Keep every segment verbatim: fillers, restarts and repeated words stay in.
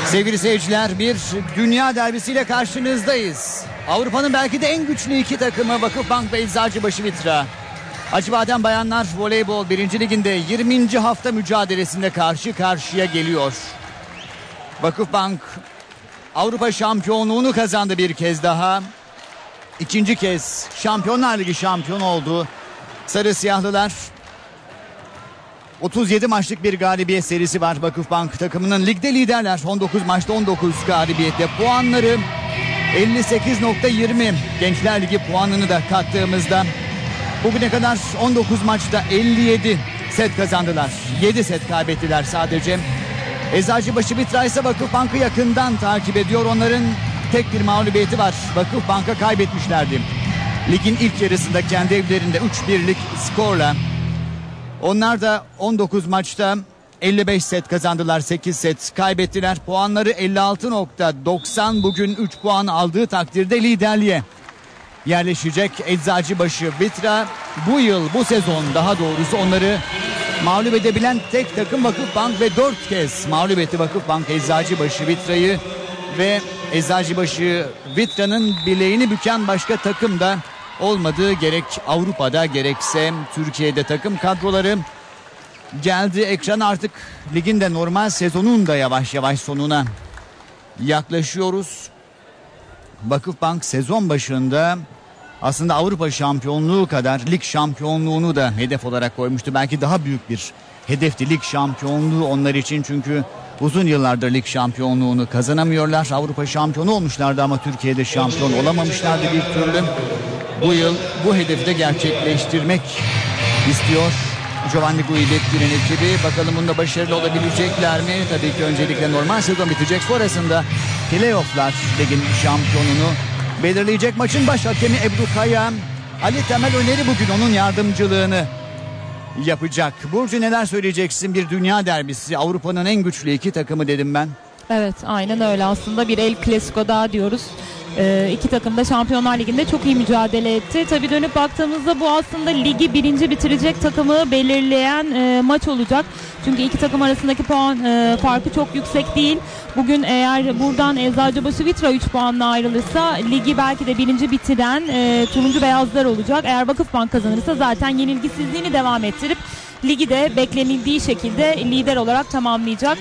Sevgili seyirciler, bir dünya derbisiyle karşınızdayız. Avrupa'nın belki de en güçlü iki takımı Vakıfbank ve Eczacıbaşı Vitra. Acıbadem Bayanlar Voleybol birinci Liginde yirminci hafta mücadelesinde karşı karşıya geliyor. Vakıfbank Avrupa şampiyonluğunu kazandı bir kez daha. İkinci kez Şampiyonlar Ligi şampiyonu oldu. Sarı Siyahlılar otuz yedi maçlık bir galibiyet serisi var Vakıfbank takımının. Ligde liderler, on dokuz maçta on dokuz galibiyette. Puanları elli sekiz nokta yirmi. Gençler Ligi puanını da kattığımızda bugüne kadar on dokuz maçta elli yedi set kazandılar. yedi set kaybettiler sadece. Eczacıbaşı Vitra ise Vakıfbank'ı yakından takip ediyor. Onların tek bir mağlubiyeti var. Vakıfbank'a kaybetmişlerdi. Ligin ilk yarısında kendi evlerinde üç birlik skorla. Onlar da on dokuz maçta elli beş set kazandılar, sekiz set kaybettiler. Puanları elli altı nokta doksan. Bugün üç puan aldığı takdirde liderliğe yerleşecek Eczacıbaşı Vitra. Bu yıl, bu sezon daha doğrusu onları mağlup edebilen tek takım Vakıfbank ve dört kez mağlup etti Vakıfbank Eczacıbaşı Vitra'yı ve Eczacıbaşı Vitra'nın bileğini büken başka takım da olmadı. Gerek Avrupa'da gerekse Türkiye'de takım kadroları geldi. Ekran artık ligin de normal sezonun da yavaş yavaş sonuna yaklaşıyoruz. Vakıfbank sezon başında aslında Avrupa şampiyonluğu kadar lig şampiyonluğunu da hedef olarak koymuştu. Belki daha büyük bir hedefti lig şampiyonluğu onlar için, çünkü uzun yıllardır lig şampiyonluğunu kazanamıyorlar. Avrupa şampiyonu olmuşlardı ama Türkiye'de şampiyon olamamışlardı bir türlü. Bu yıl bu hedefi de gerçekleştirmek istiyor Giovanni Guidetti'nin ekibi. Bakalım bunda başarılı olabilecekler mi? Tabii ki öncelikle normal sezon bitecek. Sonrasında playofflar ligin şampiyonunu belirleyecek. Maçın baş hakemi Ebru Kaya. Ali Temel Öneri bugün onun yardımcılığını yapacak. Burcu, neler söyleyeceksin? Bir dünya derbisi, Avrupa'nın en güçlü iki takımı dedim ben. Evet, aynen öyle, aslında bir El Clasico daha diyoruz. Ee, iki takım da Şampiyonlar Ligi'nde çok iyi mücadele etti. Tabii dönüp baktığımızda bu aslında ligi birinci bitirecek takımı belirleyen e, maç olacak. Çünkü iki takım arasındaki puan e, farkı çok yüksek değil. Bugün eğer buradan Eczacıbaşı Vitra üç puanla ayrılırsa ligi belki de birinci bitiren e, turuncu beyazlar olacak. Eğer Vakıfbank kazanırsa zaten yenilgisizliğini devam ettirip ligi de beklenildiği şekilde lider olarak tamamlayacak.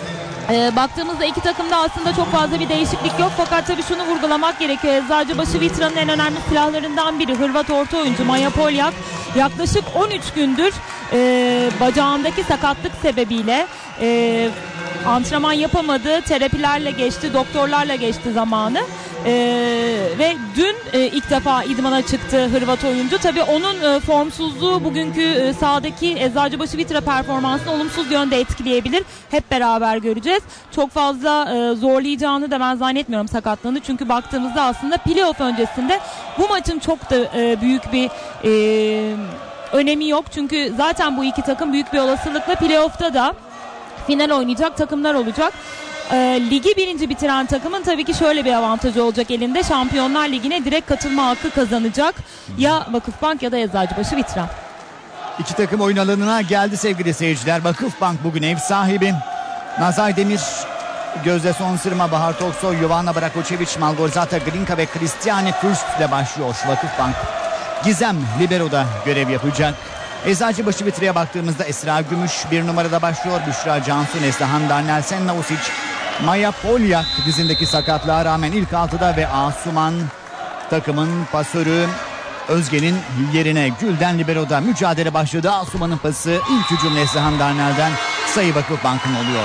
E, baktığımızda iki takımda aslında çok fazla bir değişiklik yok, fakat tabii şunu vurgulamak gerekiyor. Eczacıbaşı Vitra'nın en önemli silahlarından biri Hırvat orta oyuncu Maja Poljak. Yaklaşık on üç gündür e, bacağındaki sakatlık sebebiyle e, antrenman yapamadı. Terapilerle geçti, doktorlarla geçti zamanı. E, ve dün e, ilk defa idmana çıktı Hırvat oyuncu. Tabii onun e, formsuzluğu bugünkü e, sahadaki Eczacıbaşı Vitra performansını olumsuz yönde etkileyebilir. Hep beraber göreceğiz. Çok fazla e, zorlayacağını da ben zannetmiyorum sakatlığını. Çünkü baktığımızda aslında playoff öncesinde bu maçın çok da e, büyük bir e, önemi yok. Çünkü zaten bu iki takım büyük bir olasılıkla playoff'ta da final oynayacak takımlar olacak. E, ligi birinci bitiren takımın tabii ki şöyle bir avantajı olacak elinde. Şampiyonlar Ligi'ne direkt katılma hakkı kazanacak. Ya Vakıfbank ya da Eczacıbaşı Vitra. İki takım oyun alanına geldi sevgili seyirciler. Vakıfbank bugün ev sahibi. Nazay Demir, Gözde Sonsırma, Bahar Toksoy, Jovana Brakočević, Malgorzata Glinka ve Christiane Fürst ile başlıyor Vakıfbank. Gizem libero'da görev yapacak. Eczacıbaşı Vitra'ya baktığımızda Esra Gümüş bir numarada başlıyor. Büşra Cansu, Neslihan Darnel, Senna Usic, Maja Poljak dizindeki sakatlığa rağmen ilk altıda ve Asuman takımın pasörü. Özge'nin yerine Gülden libero'da mücadele başladı. Asuman'ın pası, ilk hücum Neslihan Darnel'den, sayı Vakıfbank'ın oluyor.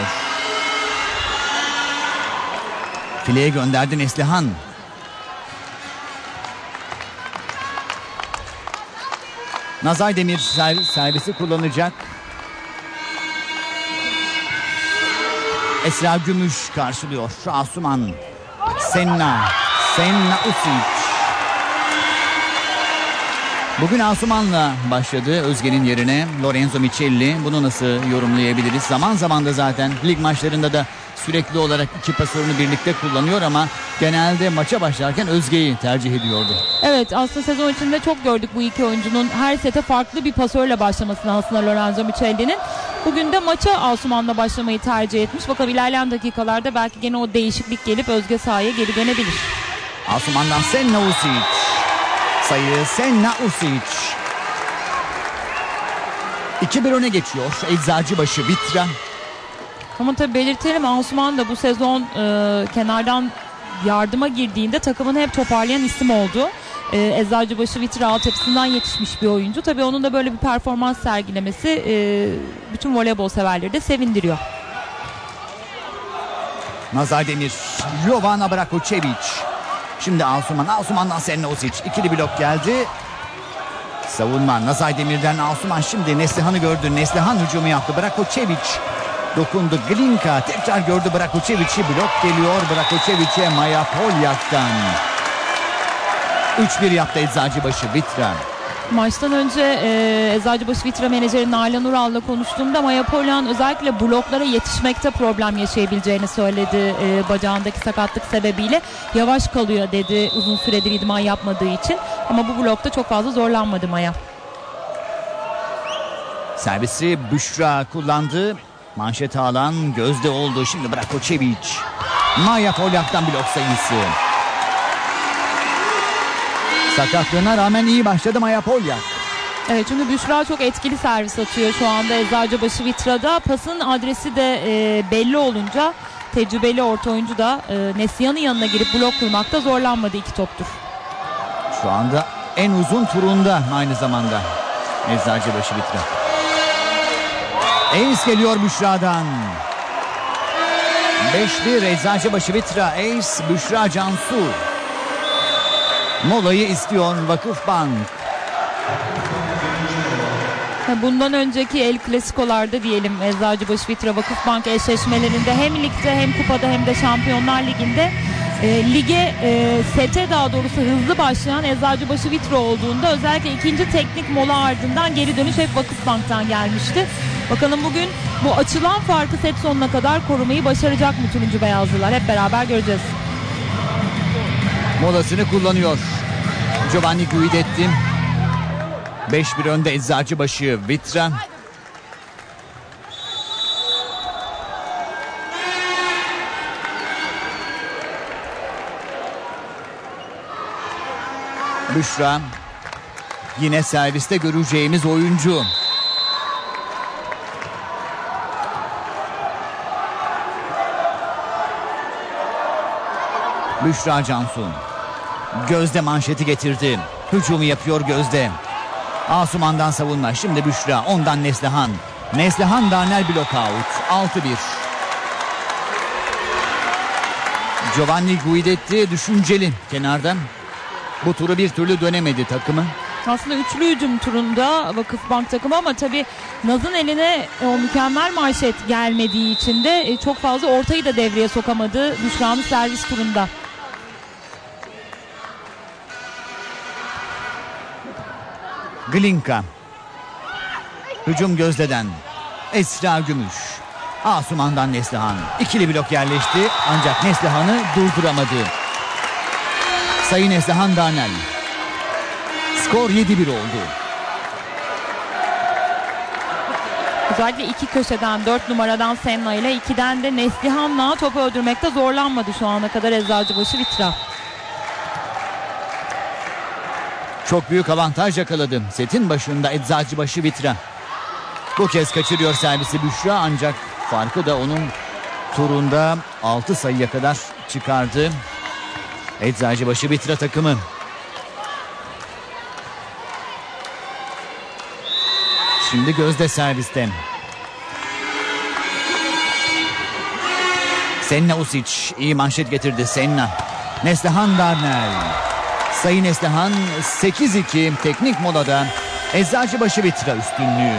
Fileye gönderdi Neslihan. Nazay Demir servisi kullanacak. Esra Gümüş karşılıyor. Asuman, Senna, Senna Usic. Bugün Asuman'la başladı Özge'nin yerine Lorenzo Michelli. Bunu nasıl yorumlayabiliriz? Zaman zaman da zaten lig maçlarında da sürekli olarak iki pasörünü birlikte kullanıyor ama genelde maça başlarken Özge'yi tercih ediyordu. Evet, aslında sezon içinde çok gördük bu iki oyuncunun her sete farklı bir pasörle başlamasını aslında Lorenzo Michelli'nin. Bugün de maça Asuman'la başlamayı tercih etmiş. Bakalım ilerleyen dakikalarda belki gene o değişiklik gelip özge sahaya geri dönebilir. Asuman'dan Senna Usic. Sayı Senna Usic. iki bir öne geçiyor Eczacıbaşı Vitra. Ama tabii belirtelim, Asuman da bu sezon e, kenardan yardıma girdiğinde takımını hep toparlayan isim oldu. E, Eczacıbaşı Vitra altyapısından yetişmiş bir oyuncu. Tabii onun da böyle bir performans sergilemesi e, bütün voleybol severleri de sevindiriyor. Nazar Demir, Jovana Brakočević. Şimdi Asuman, Asuman'dan Senna Usic. İkili blok geldi. Savunma Nazar Demir'den Asuman, şimdi Neslihan'ı gördü. Neslihan hücumu yaptı. Brakočević dokundu. Glinka tekrar gördü Brakočević'i. Blok geliyor Brakočević'e Maya Polyak'tan. üç bir yaptı Eczacıbaşı Vitra. Maçtan önce e, Eczacıbaşı Vitra menajeri Nalan Ural'la konuştuğumda Maya Polyak'ın özellikle bloklara yetişmekte problem yaşayabileceğini söyledi. E, bacağındaki sakatlık sebebiyle yavaş kalıyor dedi, uzun süredir idman yapmadığı için. Ama bu blokta çok fazla zorlanmadı Maya. Servisi Büşra kullandı. Manşet alan gözde oldu. Şimdi Brakočević. Maya Polyak'tan blok sayısı. Sakatlığına rağmen iyi başladı Maya Polyak. Evet, çünkü Büşra çok etkili servis atıyor şu anda Eczacıbaşı Vitra'da. Pasın adresi de e, belli olunca tecrübeli orta oyuncu da e, Neslihan'ın yanına girip blok kurmakta zorlanmadı iki toptur. Şu anda en uzun turunda aynı zamanda Eczacıbaşı Vitra. Ace geliyor Büşra'dan. beş bir Eczacıbaşı Vitra. Ace Büşra Cansu. Molayı istiyor Vakıfbank. Bundan önceki El Clasico'larda diyelim Eczacıbaşı Vitra Vakıfbank eşleşmelerinde hem ligde hem kupada hem de Şampiyonlar Ligi'nde e, lige e, sete daha doğrusu hızlı başlayan Eczacıbaşı Vitra olduğunda özellikle ikinci teknik mola ardından geri dönüş hep Vakıfbank'tan gelmişti. Bakalım bugün bu açılan farkı set sonuna kadar korumayı başaracak mı turuncu beyazlılar, hep beraber göreceğiz. Molasını kullanıyor Giovanni Guidetti. beş bir önde Eczacıbaşı Vitra. Büşra yine serviste göreceğimiz oyuncu. Büşra Cansu. Gözde manşeti getirdi. Hücumu yapıyor Gözde. Asuman'dan savunma. Şimdi Büşra. Ondan Neslihan. Neslihan Darnel blok out. altı bir. Giovanni Guidetti düşünceli kenarda. Bu turu bir türlü dönemedi takımı. Aslında üçlü hücum turunda Vakıfbank takımı ama tabii Naz'ın eline o mükemmel manşet gelmediği için de çok fazla ortayı da devreye sokamadı Büşra'nın servis turunda. Glinka. Hücum Gözde'den. Esra Gümüş. Asuman'dan Neslihan. İkili blok yerleşti ancak Neslihan'ı durduramadı. Sayı Neslihan Darnel. Skor yedi bir oldu. Özellikle iki köşeden dört numaradan Senna ile ikiden de Neslihan'la topu öldürmekte zorlanmadı şu ana kadar Eczacıbaşı Vitra. Çok büyük avantaj yakaladı setin başında Eczacıbaşı Vitra. Bu kez kaçırıyor servisi Büşra ancak farkı da onun turunda altı sayıya kadar çıkardı Eczacıbaşı Vitra takımı. Şimdi Gözde servisten. Senna Usic iyi manşet getirdi Senna. Neslihan Darnel. Sayı Neslihan sekiz iki teknik molada Eczacıbaşı Vitra üstünlüğü.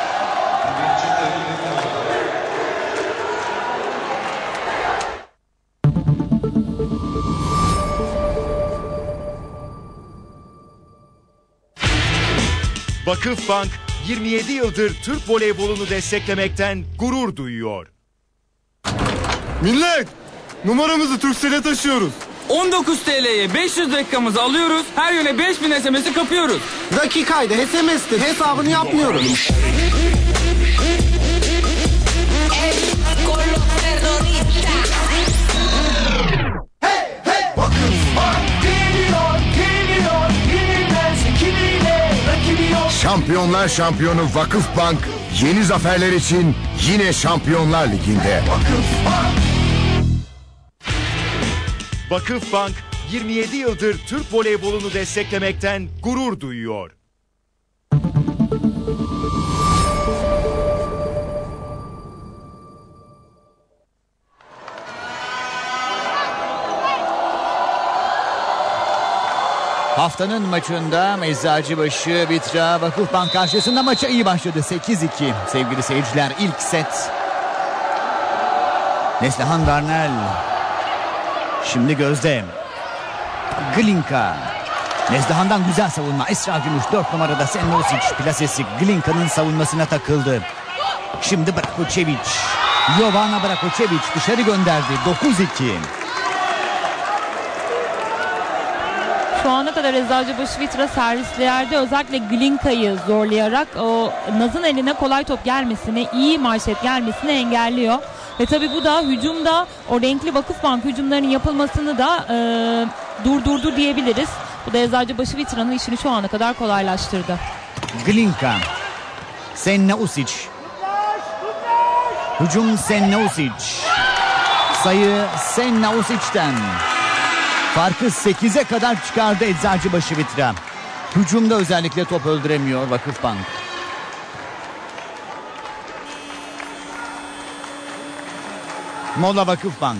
Vakıfbank yirmi yedi yıldır Türk voleybolunu desteklemekten gurur duyuyor. Millet, numaramızı Turkcell'e taşıyoruz. on dokuz TL'ye beş yüz dakikamızı alıyoruz. Her yöne beş bin S M S'i kapıyoruz. Dakikaydı, S M S'ti. Hesabını yapmıyoruz. Şampiyonlar şampiyonu Vakıfbank yeni zaferler için yine Şampiyonlar Ligi'nde. Vakıfbank yirmi yedi yıldır Türk voleybolunu desteklemekten gurur duyuyor. Haftanın maçında Eczacıbaşı Vitra Vakıfbank karşısında maça iyi başladı. sekiz iki sevgili seyirciler, ilk set. Neslihan Darnel. Şimdi Gözde. Glinka. Neslihan'dan güzel savunma. Esra Gümüş dört numarada Senosic plasesi Glinka'nın savunmasına takıldı. Şimdi Brakočević. Jovana Brakočević dışarı gönderdi. dokuz iki. Şu ana kadar Eczacıbaşı Vitra servislerde özellikle Glinka'yı zorlayarak o Naz'ın eline kolay top gelmesini, iyi manşet gelmesini engelliyor. Ve tabi bu da hücumda o renkli Vakıfbank hücumlarının yapılmasını da e, durdurdu diyebiliriz. Bu da Eczacıbaşı Vitra'nın işini şu ana kadar kolaylaştırdı. Glinka. Senosic. Hücum Senosic. Sayı Senosic'ten. Farkı sekize kadar çıkardı Eczacıbaşı Vitra. Hücumda özellikle top öldüremiyor Vakıfbank. Mola Vakıfbank.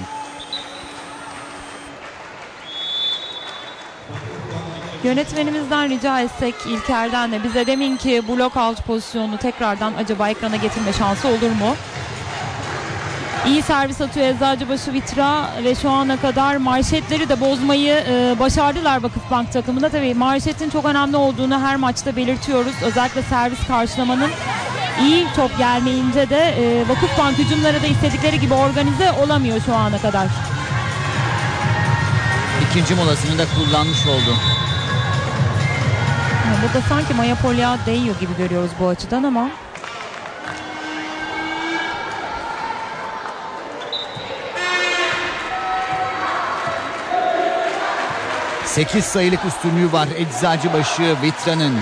Yönetmenimizden rica etsek İlker'den de bize deminki blok alt pozisyonunu tekrardan acaba ekrana getirme şansı olur mu? İyi servis atıyor Eczacıbaşı Vitra ve şu ana kadar manşetleri de bozmayı e, başardılar Vakıfbank takımında. Tabii manşetin çok önemli olduğunu her maçta belirtiyoruz. Özellikle servis karşılamanın iyi top gelmeyince de e, Vakıfbank hücumları da istedikleri gibi organize olamıyor şu ana kadar. İkinci molasını da kullanmış oldu. Burada sanki Maya Polya değiyor gibi görüyoruz bu açıdan ama. sekiz sayılık üstünlüğü var Eczacıbaşı Vitra'nın.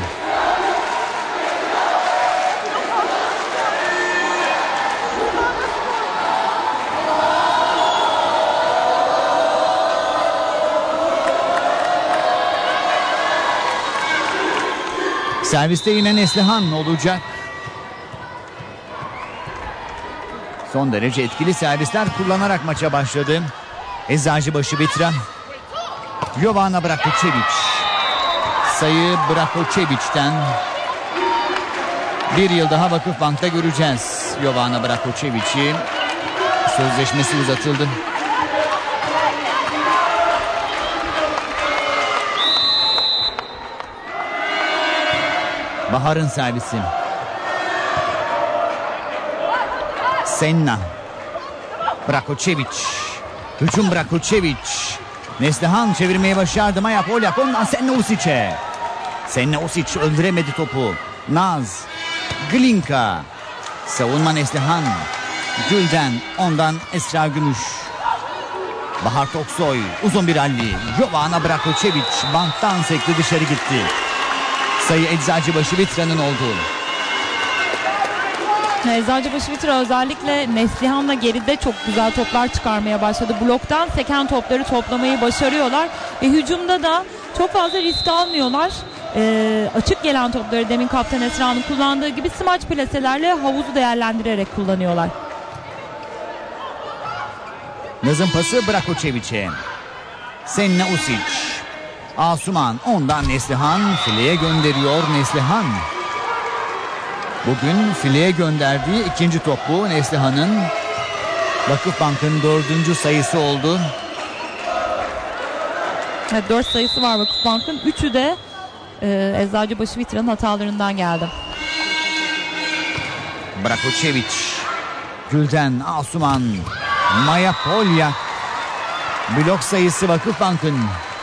Serviste yine Neslihan olacak. Son derece etkili servisler kullanarak maça başladı Eczacıbaşı Vitra. Jovana Brakočević. Sayı Brakočević'ten. Bir yıl daha Vakıfbank'ta göreceğiz Jovana Brakočević'i. Sözleşmesi uzatıldı. Bahar'ın servisi. Senna. Brakočević. Hücum Brakočević. Neslihan çevirmeye başardı. Maya Polyak ondan Senosic'e. Senosic öldüremedi topu. Naz. Glinka. Savunma Neslihan. Gülden ondan Esra Gümüş. Bahar Toksoy. Uzun bir halli. Jovana Brakočević banttan sekti, dışarı gitti. Sayı Eczacıbaşı Vitra'nın oldu. Eczacıbaşı Vitra özellikle Neslihan'la geride çok güzel toplar çıkarmaya başladı. Bloktan seken topları toplamayı başarıyorlar. Ve hücumda da çok fazla risk almıyorlar. Ee, açık gelen topları demin Kaptan Esra'nın kullandığı gibi smaç plaselerle havuzu değerlendirerek kullanıyorlar. Naz'ın pası Brakočević'e. Senosic. Asuman ondan Neslihan fileye gönderiyor Neslihan. Bugün fileye gönderdiği ikinci top bu Neslihan'ın. Vakıfbank'ın dördüncü sayısı oldu. Evet, dört sayısı var Vakıfbank'ın. Üçü de e, Eczacıbaşı Vitra'nın hatalarından geldi. Brakočević. Gülden, Asuman, Maya Polyak. Blok sayısı Vakıfbank'ın.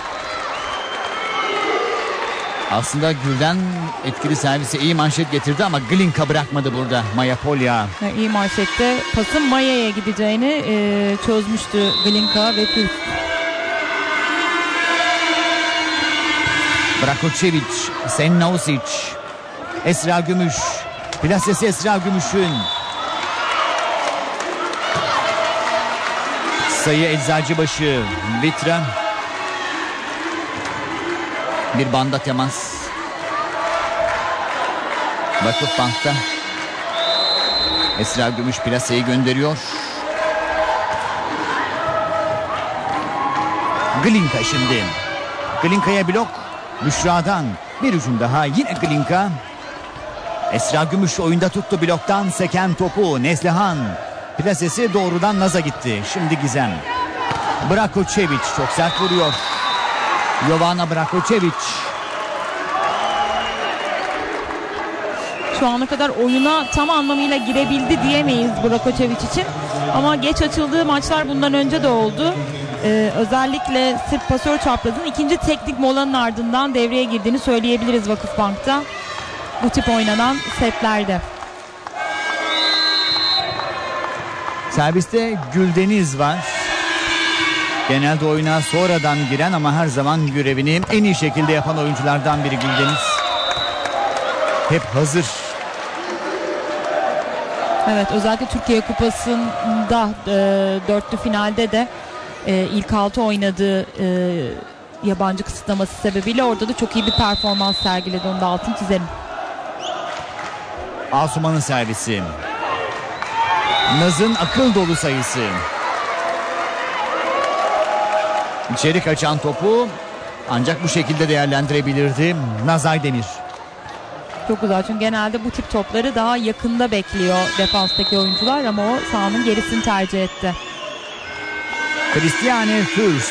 Aslında Gülden etkili servise iyi manşet getirdi ama Glinka bırakmadı burada Maya Polya. İyi manşette pasın Maya'ya gideceğini e, çözmüştü Glinka ve Türk. Brakočević, Senosic, Esra Gümüş. Plasesi Esra Gümüş'ün. Sayı Eczacıbaşı. Vitra. Bir banda temas. Vakıfbank'ta. Esra Gümüş plaseyi gönderiyor. Glinka şimdi. Glinka'ya blok. Büşra'dan bir hücum daha. Yine Glinka. Esra Gümüş oyunda tuttu bloktan. Seken topu Neslihan. Plasesi doğrudan Naz'a gitti. Şimdi Gizem. Brakočević çok sert vuruyor. Jovana Brakočević. Şu ana kadar oyuna tam anlamıyla girebildi diyemeyiz Brakočević için. Ama geç açıldığı maçlar bundan önce de oldu. Ee, özellikle Sırp pasör çaprazın ikinci teknik molanın ardından devreye girdiğini söyleyebiliriz Vakıfbank'ta. Bu tip oynanan setlerde. Serviste Güldeniz var. Genelde oyuna sonradan giren ama her zaman görevini en iyi şekilde yapan oyunculardan biri Güldeniz. Hep hazır. Evet, özellikle Türkiye Kupası'nda e, dörtlü finalde de e, ilk altı oynadığı e, yabancı kısıtlaması sebebiyle orada da çok iyi bir performans sergiledi. Onu da altını çizelim. Asuman'ın servisi. Naz'ın akıl dolu sayısı. İçeri kaçan topu ancak bu şekilde değerlendirebilirdi Naz Aydemir. Çok güzel, çünkü genelde bu tip topları daha yakında bekliyor defanstaki oyuncular ama o sahanın gerisini tercih etti. Christiane Fürst.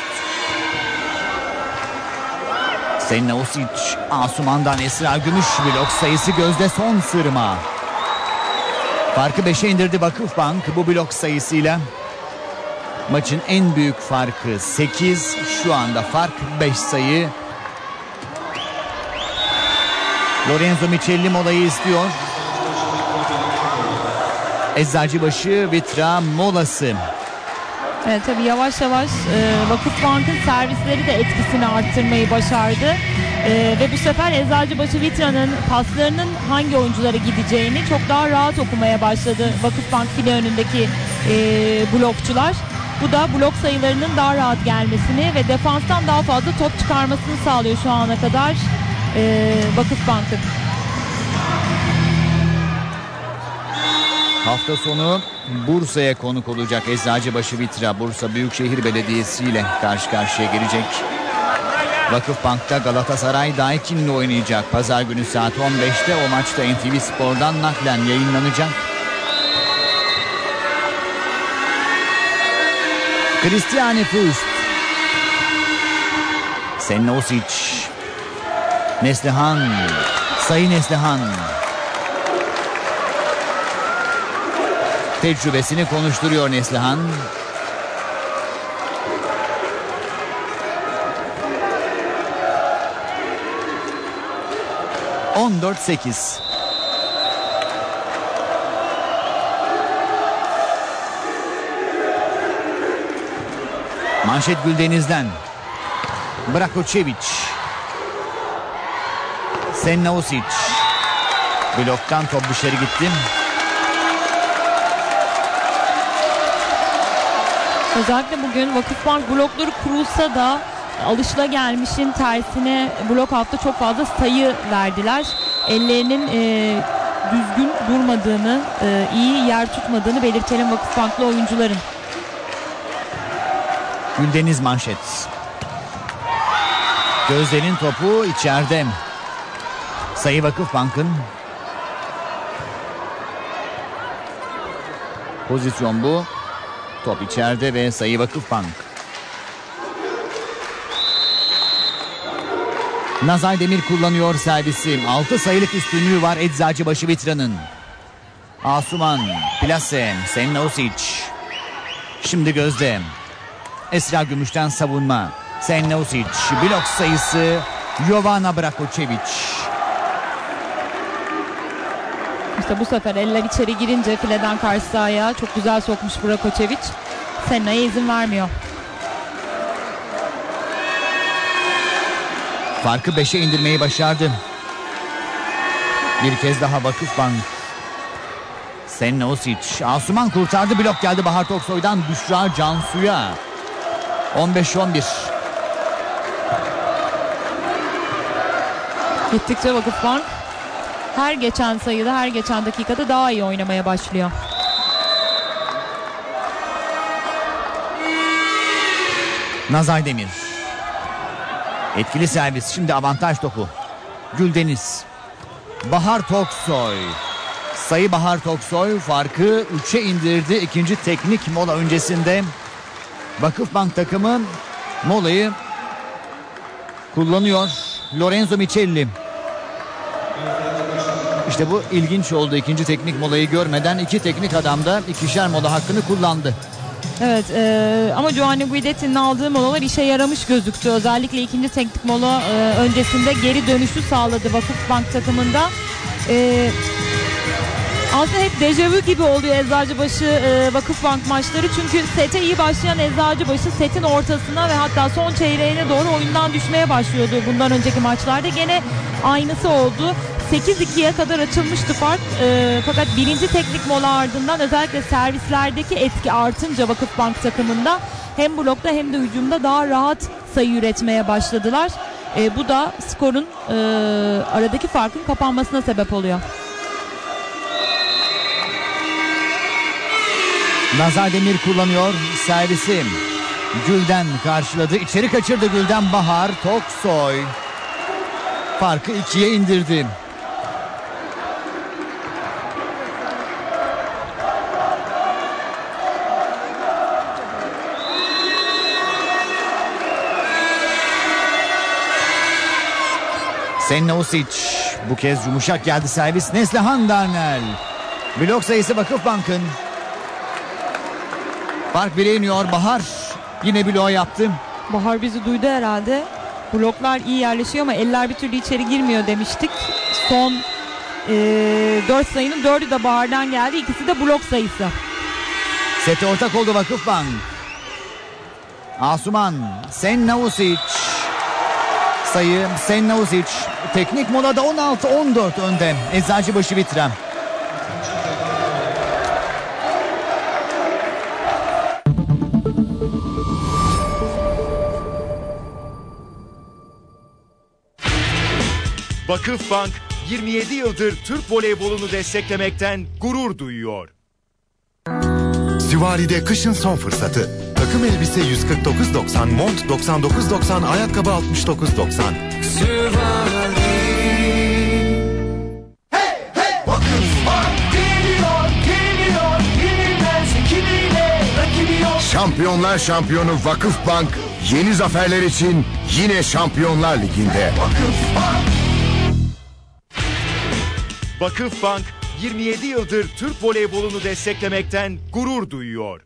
Senna Osic. Asuman'dan Esra Gümüş. Blok sayısı gözde son sırma. Farkı beşe indirdi Vakıfbank bu blok sayısıyla. Maçın en büyük farkı sekiz. Şu anda fark beş sayı. Lorenzo Michelli molayı istiyor. Eczacıbaşı Vitra molası. Evet, tabii yavaş yavaş e, Vakıfbank'ın servisleri de etkisini arttırmayı başardı. E, ve bu sefer Eczacıbaşı Vitra'nın paslarının hangi oyunculara gideceğini çok daha rahat okumaya başladı Vakıfbank file önündeki e, blokçular. Bu da blok sayılarının daha rahat gelmesini ve defanstan daha fazla top çıkarmasını sağlıyor şu ana kadar e, Vakıfbank'ın. Hafta sonu Bursa'ya konuk olacak Eczacıbaşı Vitra. Bursa Büyükşehir Belediyesi ile karşı karşıya gelecek. Vakıfbank'ta Galatasaray Daikin'le oynayacak. Pazar günü saat on beşte o maçta N T V Spor'dan naklen yayınlanacak. Christiane Fürst. Senna Osic. Neslihan. Sayın Neslihan. Tecrübesini konuşturuyor Neslihan. on dört sekiz. Manşet Güldeniz'den. Brakočević. Senna Osic. Bloktan top dışarı gitti. Özellikle bugün Vakıfbank blokları kurulsa da alışılagelmişin tersine blok altta çok fazla sayı verdiler. Ellerinin e, düzgün durmadığını, e, iyi yer tutmadığını belirtelim Vakıfbanklı oyuncuların. Güldeniz manşet. Gözlerin topu içeride. Sayı Vakıfbank'ın. Pozisyon bu. Top içeride ve sayı Vakıfbank. Naz Aydemir kullanıyor servisi. altı sayılık üstünlüğü var Eczacıbaşı Vitra'nın. Asuman, plase, Senna Osic. Şimdi gözde. Esra Gümüş'ten savunma. Senna Osic. Blok sayısı Jovana Brakočević. İşte bu sefer eller içeri girince fileden karşı sahaya çok güzel sokmuş Brakočević. Senna'ya izin vermiyor. Farkı beşe indirmeyi başardı. Bir kez daha Vakıfbank. Senna Osic. Asuman kurtardı. Blok geldi Bahar Toksoy'dan Büşra Cansu'ya. on beş on bir. Gittikçe Vakıfbank her geçen sayıda, her geçen dakikada daha iyi oynamaya başlıyor. Nazay Demir. Etkili servis. Şimdi avantaj topu. Güldeniz. Bahar Toksoy. Sayı Bahar Toksoy farkı üçe indirdi. İkinci teknik mola öncesinde Vakıfbank takımı molayı kullanıyor. Lorenzo Michelli. İşte bu ilginç oldu. İkinci teknik molayı görmeden iki teknik adam da ikişer mola hakkını kullandı. Evet e, ama Giovanni Guidetti'nin aldığı molalar işe yaramış gözüktü. Özellikle ikinci teknik mola e, öncesinde geri dönüşü sağladı Vakıfbank takımında. E, aslında hep dejavu gibi oluyor Eczacıbaşı e, Vakıfbank maçları. Çünkü sete iyi başlayan Eczacıbaşı setin ortasına ve hatta son çeyreğine doğru oyundan düşmeye başlıyordu. Bundan önceki maçlarda gene aynısı oldu. sekiz ikiye kadar açılmıştı fark. E, fakat birinci teknik mola ardından özellikle servislerdeki etki artınca Vakıfbank takımında hem blokta hem de hücumda daha rahat sayı üretmeye başladılar. E, bu da skorun e, aradaki farkın kapanmasına sebep oluyor. Nazar Demir kullanıyor servisi. Gülden karşıladı. İçeri kaçırdı Gülden. Bahar Toksoy farkı ikiye indirdi. Senna Osic. Bu kez yumuşak geldi servis. Neslihan Darnel. Blok sayısı Vakıfbank'ın. Fark bire iniyor. Bahar yine bloğa yaptı. Bahar bizi duydu herhalde. Bloklar iyi yerleşiyor ama eller bir türlü içeri girmiyor demiştik. Son e, dört sayının dördü de Bahar'dan geldi. İkisi de blok sayısı. Sete ortak oldu Vakıfbank. Asuman. Senna Osic. Sayı Senna Osic. Teknik molada on altı on dört önde. Eczacıbaşı bitiren. Vakıfbank yirmi yedi yıldır Türk voleybolunu desteklemekten gurur duyuyor. Süvari'de kışın son fırsatı. Takım elbise yüz kırk dokuz doksan, mont doksan dokuz doksan, ayakkabı altmış dokuz doksan. Süvari. Hey hey! Vakıfbank geliyor, geliyor, yenilmez ekibiyle rakibi yok. Şampiyonlar şampiyonu Vakıfbank yeni zaferler için yine Şampiyonlar Ligi'nde. Vakıfbank. Vakıfbank yirmi yedi yıldır Türk voleybolunu desteklemekten gurur duyuyor.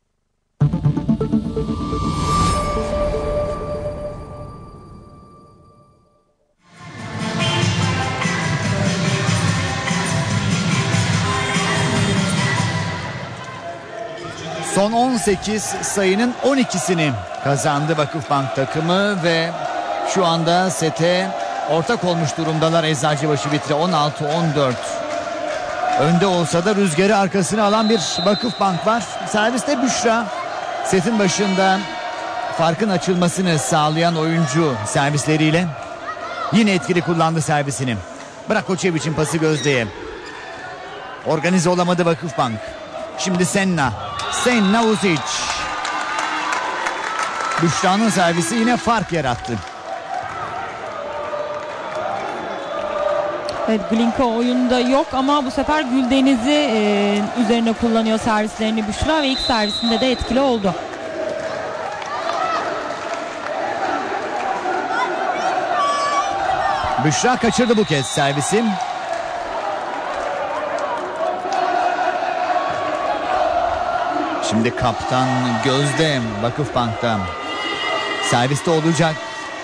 Son on sekiz sayının on ikisini kazandı Vakıfbank takımı ve şu anda sete ortak olmuş durumdalar. Eczacıbaşı Vitre on altı on dört. Önde olsa da rüzgarı arkasına alan bir Vakıfbank var. Serviste Büşra. Setin başında farkın açılmasını sağlayan oyuncu servisleriyle yine etkili kullandı servisini. Bırak Koçeviç'in pası Gözde'ye. Organize olamadı Vakıfbank. Şimdi Senna. Senna Osic. Büşra'nın servisi yine fark yarattı. Evet, Glinka oyunda yok ama bu sefer Güldeniz'i e, üzerine kullanıyor servislerini Büşra ve ilk servisinde de etkili oldu. Büşra kaçırdı bu kez servisi. Şimdi kaptan Gözde Vakıfbank'ta. Serviste olacak.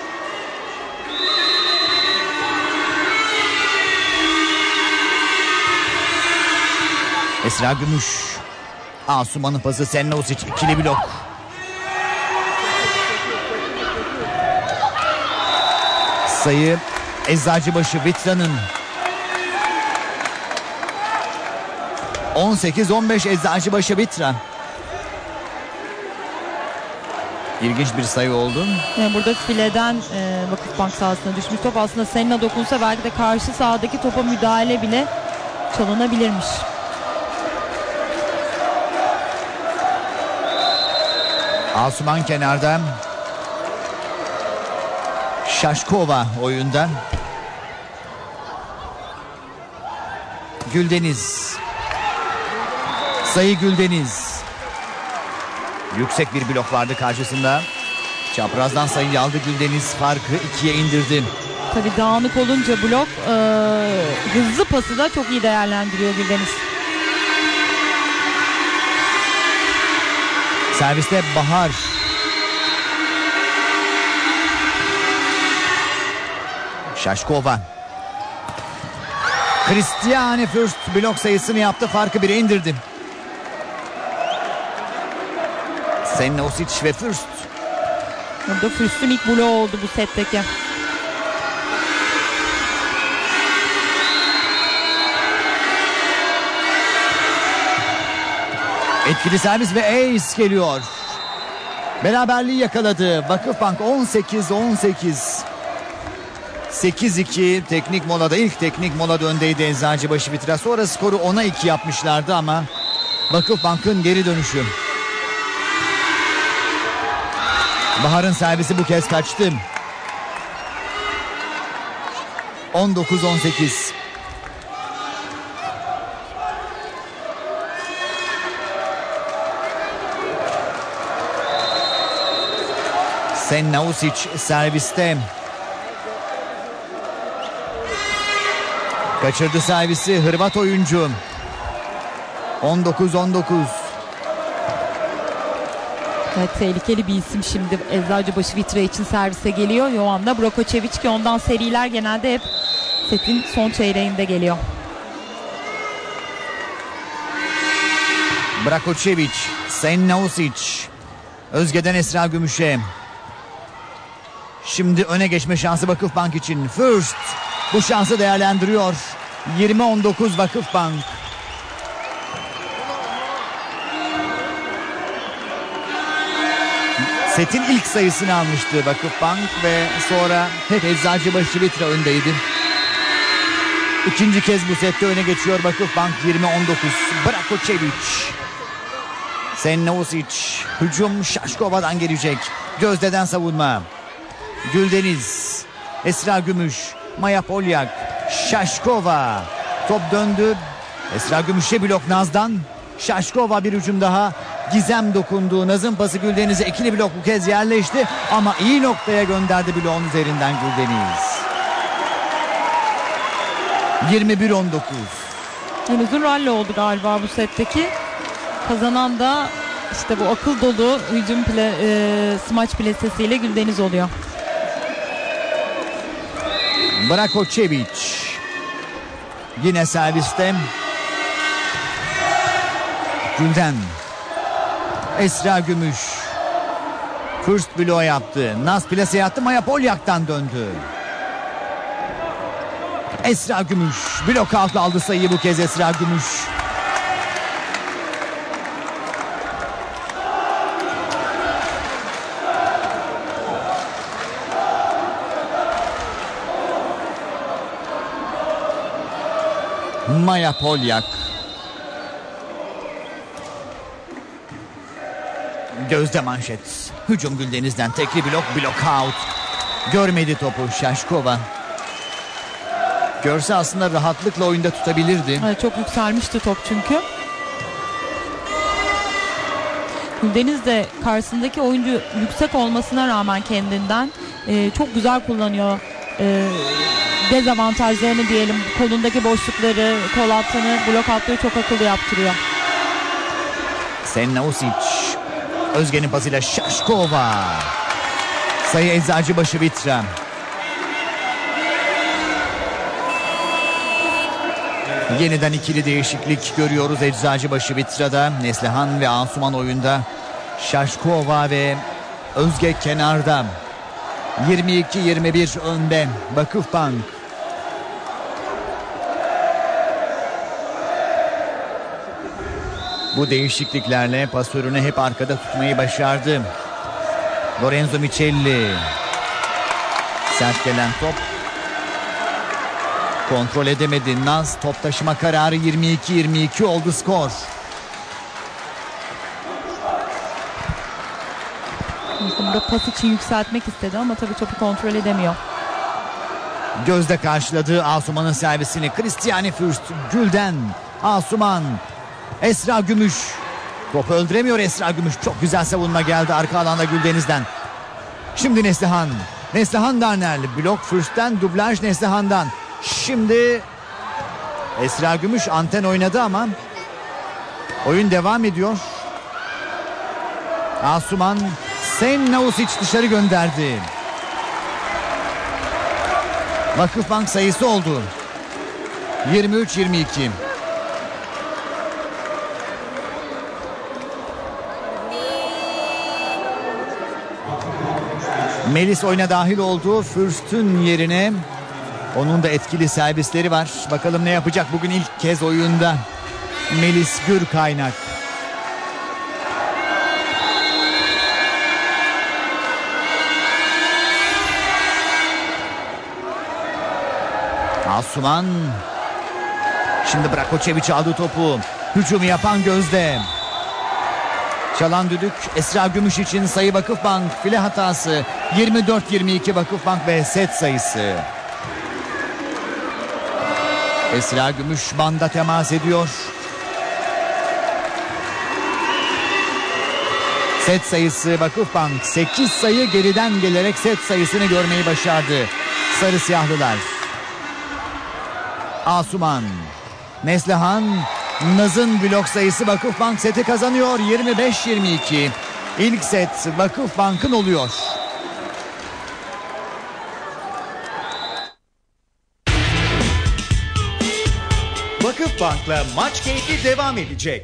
Esra Gümüş. Asuman'ın pası Senna Osic, ikili blok. Sayı Eczacıbaşı Vitra'nın. on sekiz on beş Eczacıbaşı Bitra. İlginç bir sayı oldu. Yani burada fileden e, Vakıfbank sahasına düşmüş top aslında Senna dokunsa belki de karşı sahadaki topa müdahale bile çalınabilirmiş. Asuman kenarda. Şaşkova oyunda. Güldeniz. Sayı Güldeniz. Yüksek bir blok vardı karşısında. Çaprazdan sayıyı aldı Güldeniz. Farkı ikiye indirdi. Tabii dağınık olunca blok e, hızlı pası da çok iyi değerlendiriyor Güldeniz. Serviste Bahar. Şaşkova. Christiane Fürst blok sayısını yaptı. Farkı bire indirdi. Senna Osic ve Fürst. Burada Fürst'ün ilk bloğu oldu bu setteki. Etkili servis ve ace geliyor. Beraberliği yakaladı. Vakıfbank on sekiz on sekiz. sekiz iki teknik molada, ilk teknik molada öndeydi Eczacıbaşı Bitra. Sonra skoru ona iki yapmışlardı ama Vakıfbank'ın geri dönüşü. Bahar'ın servisi bu kez kaçtı. on dokuz on sekiz. Senna Osic serviste. Kaçırdı servisi Hırvat oyuncu. on dokuz on dokuz. Evet, tehlikeli bir isim şimdi Eczacıbaşı Bitra için servise geliyor. Joanna Brakočević ki ondan seriler genelde hep setin son çeyreğinde geliyor. Brakočević, Senna Osic. Özge'den Esra Gümüş'e. Şimdi öne geçme şansı Vakıfbank için. Fürst bu şansı değerlendiriyor. yirmi on dokuz Vakıfbank. Setin ilk sayısını almıştı Vakıfbank ve sonra hep Eczacıbaşı Bitra öndeydi. İkinci kez bu sette öne geçiyor Vakıfbank. yirmi on dokuz. Brakočević. Senna Osic. Hücum Şaşkova'dan gelecek. Gözde'den savunma. Güldeniz. Esra Gümüş. Maya Polyak. Şaşkova. Top döndü. Esra Gümüş'e blok Naz'dan. Şaşkova bir hücum daha. Gizem dokundu. Naz'ın pası Güldeniz'e. İkili blok bu kez yerleşti. Ama iyi noktaya gönderdi bloğun üzerinden Güldeniz. yirmi bir on dokuz. En uzun rally oldu galiba bu setteki. Kazanan da işte bu akıl dolu hücum pla, e, smaç plasesiyle Güldeniz oluyor. Brakočević. Yine serviste. Gülden. Esra Gümüş. First blow yaptı. Naz plase attı. Maya Polyak'tan döndü. Esra Gümüş. Blok altı aldı sayıyı bu kez Esra Gümüş. Maya Polyak. Gözde manşet. Hücum Güldeniz'den tekli blok, blok out. Görmedi topu Şaşkova. Görse aslında rahatlıkla oyunda tutabilirdi. Evet, çok yükselmişti top çünkü. Güldeniz de karşısındaki oyuncu yüksek olmasına rağmen kendinden e, çok güzel kullanıyor. E, dezavantajlarını diyelim, kolundaki boşlukları, kol altını, blok altları çok akıllı yaptırıyor. Senna Osic. Özge'nin pasıyla Şaşkova. Sayı Eczacıbaşı Bitra. Yeniden ikili değişiklik görüyoruz Eczacıbaşı Bitra'da. Neslihan ve Asuman oyunda. Şaşkova ve Özge kenarda. yirmi iki yirmi bir önde Vakıfbank. Bu değişikliklerle pasörünü hep arkada tutmayı başardı. Lorenzo Michelli. Sert gelen top. Kontrol edemedi. Naz top taşıma kararı. Yirmi iki yirmi iki oldu skor. Burada pas için yükseltmek istedi ama tabii topu kontrol edemiyor. Gözde karşıladığı Asuman'ın servisini Christiane Fürst. Gül'den Asuman. Esra Gümüş. Topu öldüremiyor Esra Gümüş. Çok güzel savunma geldi arka alanda Güldeniz'den. Şimdi Neslihan. Neslihan Darnell. Blok Fürst'ten, dublaj Neslihan'dan. Şimdi Esra Gümüş anten oynadı ama oyun devam ediyor. Asuman. Sen Nausic dışarı gönderdi. Vakıfbank sayısı oldu. yirmi üç yirmi iki. Melis oyuna dahil oldu. Fürst'ün yerine onun da etkili servisleri var. Bakalım ne yapacak bugün ilk kez oyunda Melis Gürkaynak. Asuman. Şimdi Brakoçeviç aldı topu. Hücumu yapan Gözde. Çalan düdük Esra Gümüş için sayı Vakıfbank. File hatası. yirmi dört yirmi iki Vakıfbank ve set sayısı. Esra Gümüş banda temas ediyor. Set sayısı Vakıfbank. sekiz sayı geriden gelerek set sayısını görmeyi başardı sarı siyahlılar. Asuman. Neslihan. Naz'ın blok sayısı Vakıfbank seti kazanıyor. yirmi beş yirmi iki. İlk set Vakıfbank'ın oluyor. Vakıfbank'la maç keyfi devam edecek.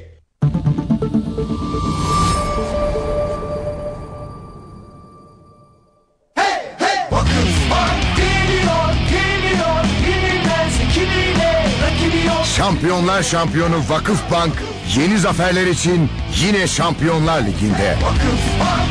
Şampiyonlar şampiyonu Vakıfbank yeni zaferler için yine Şampiyonlar Ligi'nde. Vakıfbank.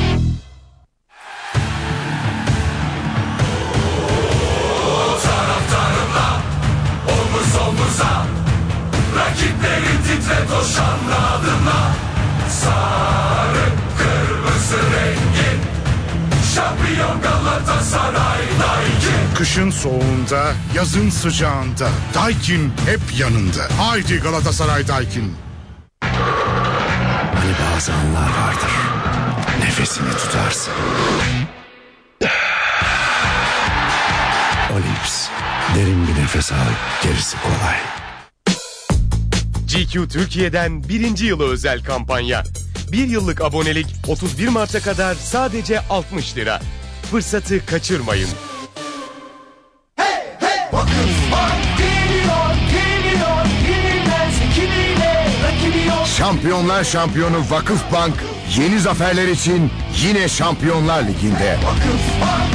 Taraftarımla omuz omuza, rakiplerin titre koşan adımla, sarı kırmızı rengin şampiyon Galatasaray Daikin. Kışın soğuğunda, yazın sıcağında Daikin hep yanında. Haydi Galatasaray Daikin. Hani bazı anlar vardır. Nefesini tutarsın. Olips. Derin bir nefes al. Gerisi kolay. G Q Türkiye'den birinci yılı özel kampanya. Bir yıllık abonelik otuz bir Mart'a kadar sadece altmış lira. Fırsatı kaçırmayın. Şampiyonlar şampiyonu Vakıfbank yeni zaferler için yine Şampiyonlar Ligi'nde. Vakıfbank.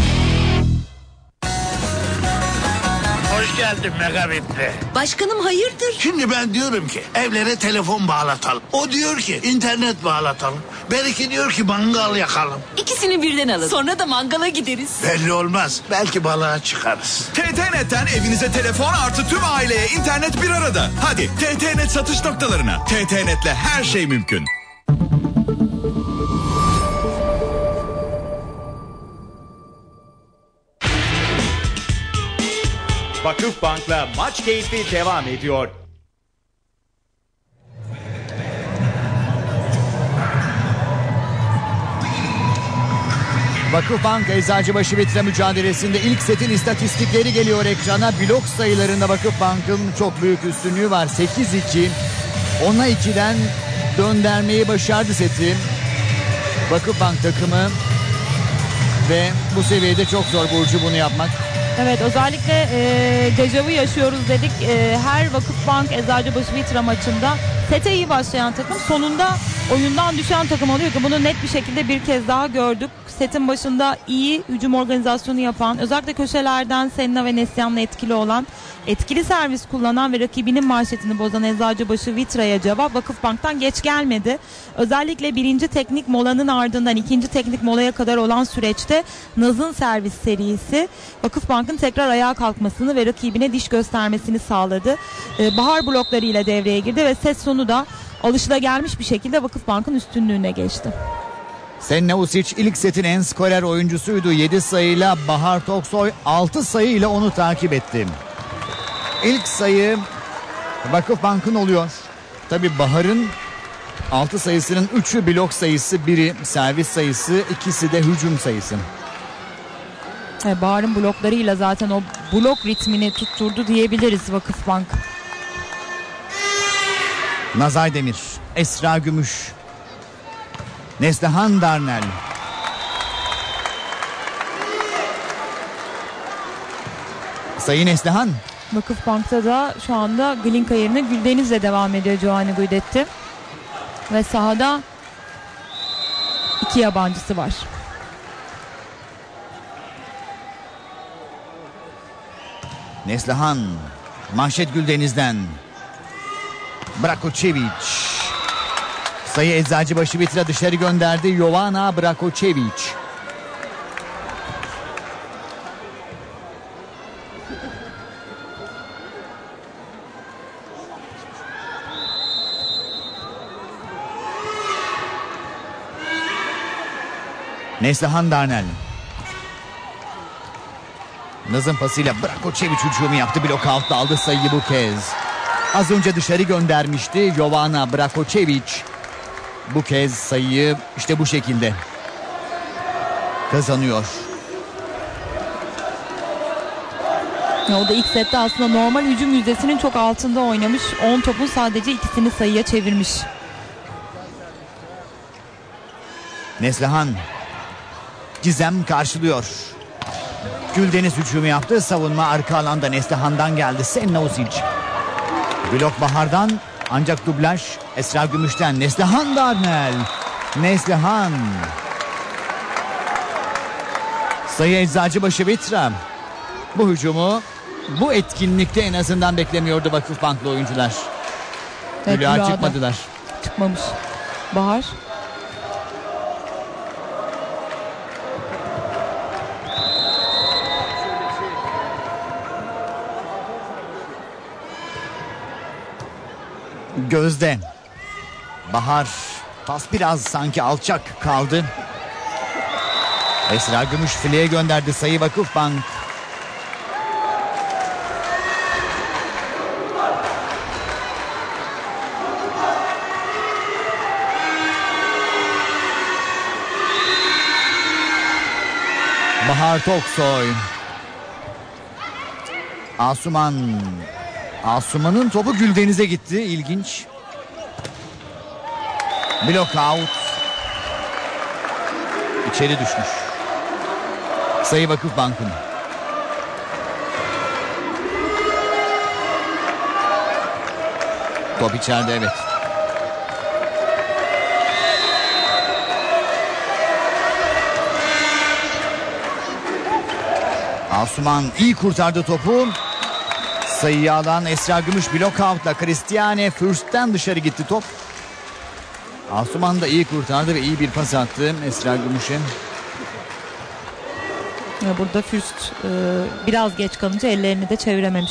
Hoş geldin Megabit'le. Başkanım hayırdır? Şimdi ben diyorum ki evlere telefon bağlatalım. O diyor ki internet bağlatalım. Belki diyor ki mangal yakalım. İkisini birden alın. Sonra da mangala gideriz. Belli olmaz. Belki balığa çıkarız. T T Net'ten evinize telefon artı tüm aileye internet bir arada. Hadi T T Net satış noktalarına. T T Net'le her şey mümkün. Vakıfbank'la maç keyfi devam ediyor. Vakıfbank Eczacıbaşı Vitre mücadelesinde ilk setin istatistikleri geliyor ekrana. Blok sayılarında Vakıfbank'ın çok büyük üstünlüğü var. sekiz iki. ona ikiden döndürmeyi başardı seti Vakıfbank takımı. Ve bu seviyede çok zor Burcu bunu yapmak. Evet, özellikle e, dejavu yaşıyoruz dedik. E, her Vakıfbank Eczacıbaşı Vitra maçında Sete iyi başlayan takım sonunda oyundan düşen takım oluyor ki bunu net bir şekilde bir kez daha gördük. Setin başında iyi hücum organizasyonu yapan, özellikle köşelerden Senna ve Neslihan'la etkili olan, etkili servis kullanan ve rakibinin manşetini bozan Eczacıbaşı Vitra'ya cevap Vakıfbank'tan geç gelmedi. Özellikle birinci teknik molanın ardından ikinci teknik molaya kadar olan süreçte Naz'ın servis serisi Vakıfbank'ın tekrar ayağa kalkmasını ve rakibine diş göstermesini sağladı. Ee, Bahar bloklarıyla devreye girdi ve set sonu da alışılagelmiş bir şekilde Vakıfbank'ın üstünlüğüne geçti. Senna Usic ilk setin en skorer oyuncusuydu. yedi sayıyla Bahar Toksoy altı sayıyla onu takip etti. İlk sayı Vakıfbank'ın oluyor. Tabi Bahar'ın altı sayısının üçü blok sayısı, biri servis sayısı, ikisi de hücum sayısı. E, Bahar'ın bloklarıyla zaten o blok ritmini tutturdu diyebiliriz Vakıfbank. Naz Aydemir, Esra Gümüş, Neslihan Darnel. Sayın Neslihan. Vakıfbank'ta da şu anda Glinka yerine Güldeniz'le devam ediyor Giovanni Guidetti. Ve sahada iki yabancısı var. Neslihan, manşet Güldeniz'den. Brakočević. Sayı Eczacıbaşı Vitra dışarı gönderdi. Jovana Brakočević. Neslihan Darnel. Naz'ın pasıyla Brakočević hücumu yaptı. Blok altta aldı sayıyı bu kez. Az önce dışarı göndermişti Jovana Brakočević. Bu kez sayıyı işte bu şekilde kazanıyor. O da ilk sette aslında normal hücum yüzdesinin çok altında oynamış. on topun sadece ikisini sayıya çevirmiş. Neslihan. Gizem karşılıyor. Güldeniz hücumu yaptı. Savunma arka alanda Neslihan'dan geldi. Senna Usic. Blok Bahar'dan ancak dublaj Esra Gümüş'ten. Neslihan Darnel. Neslihan. Sayı Eczacıbaşı Vitra. Bu hücumu bu etkinlikte en azından beklemiyordu Vakıfbanklı oyuncular. Evet, Hülya çıkmadılar. Çıkmamış. Bahar. Gözde. Bahar. Pas biraz sanki alçak kaldı. Esra Gümüş fileye gönderdi sayı Vakıfbank. Bahar Toksoy. Asuman. Asuman'ın topu Güldeniz'e gitti. İlginç. Blok out. İçeri düşmüş. Sayı Vakıfbank'ın. Top içeride, evet. Asuman iyi kurtardı topu. Sayıyı alan Esra Gümüş blok out'la Christiane Fürst'ten dışarı gitti top. Asuman da iyi kurtardı ve iyi bir pas attı Esra Gümüş'e. Burada Fürst e, biraz geç kalınca ellerini de çevirememiş.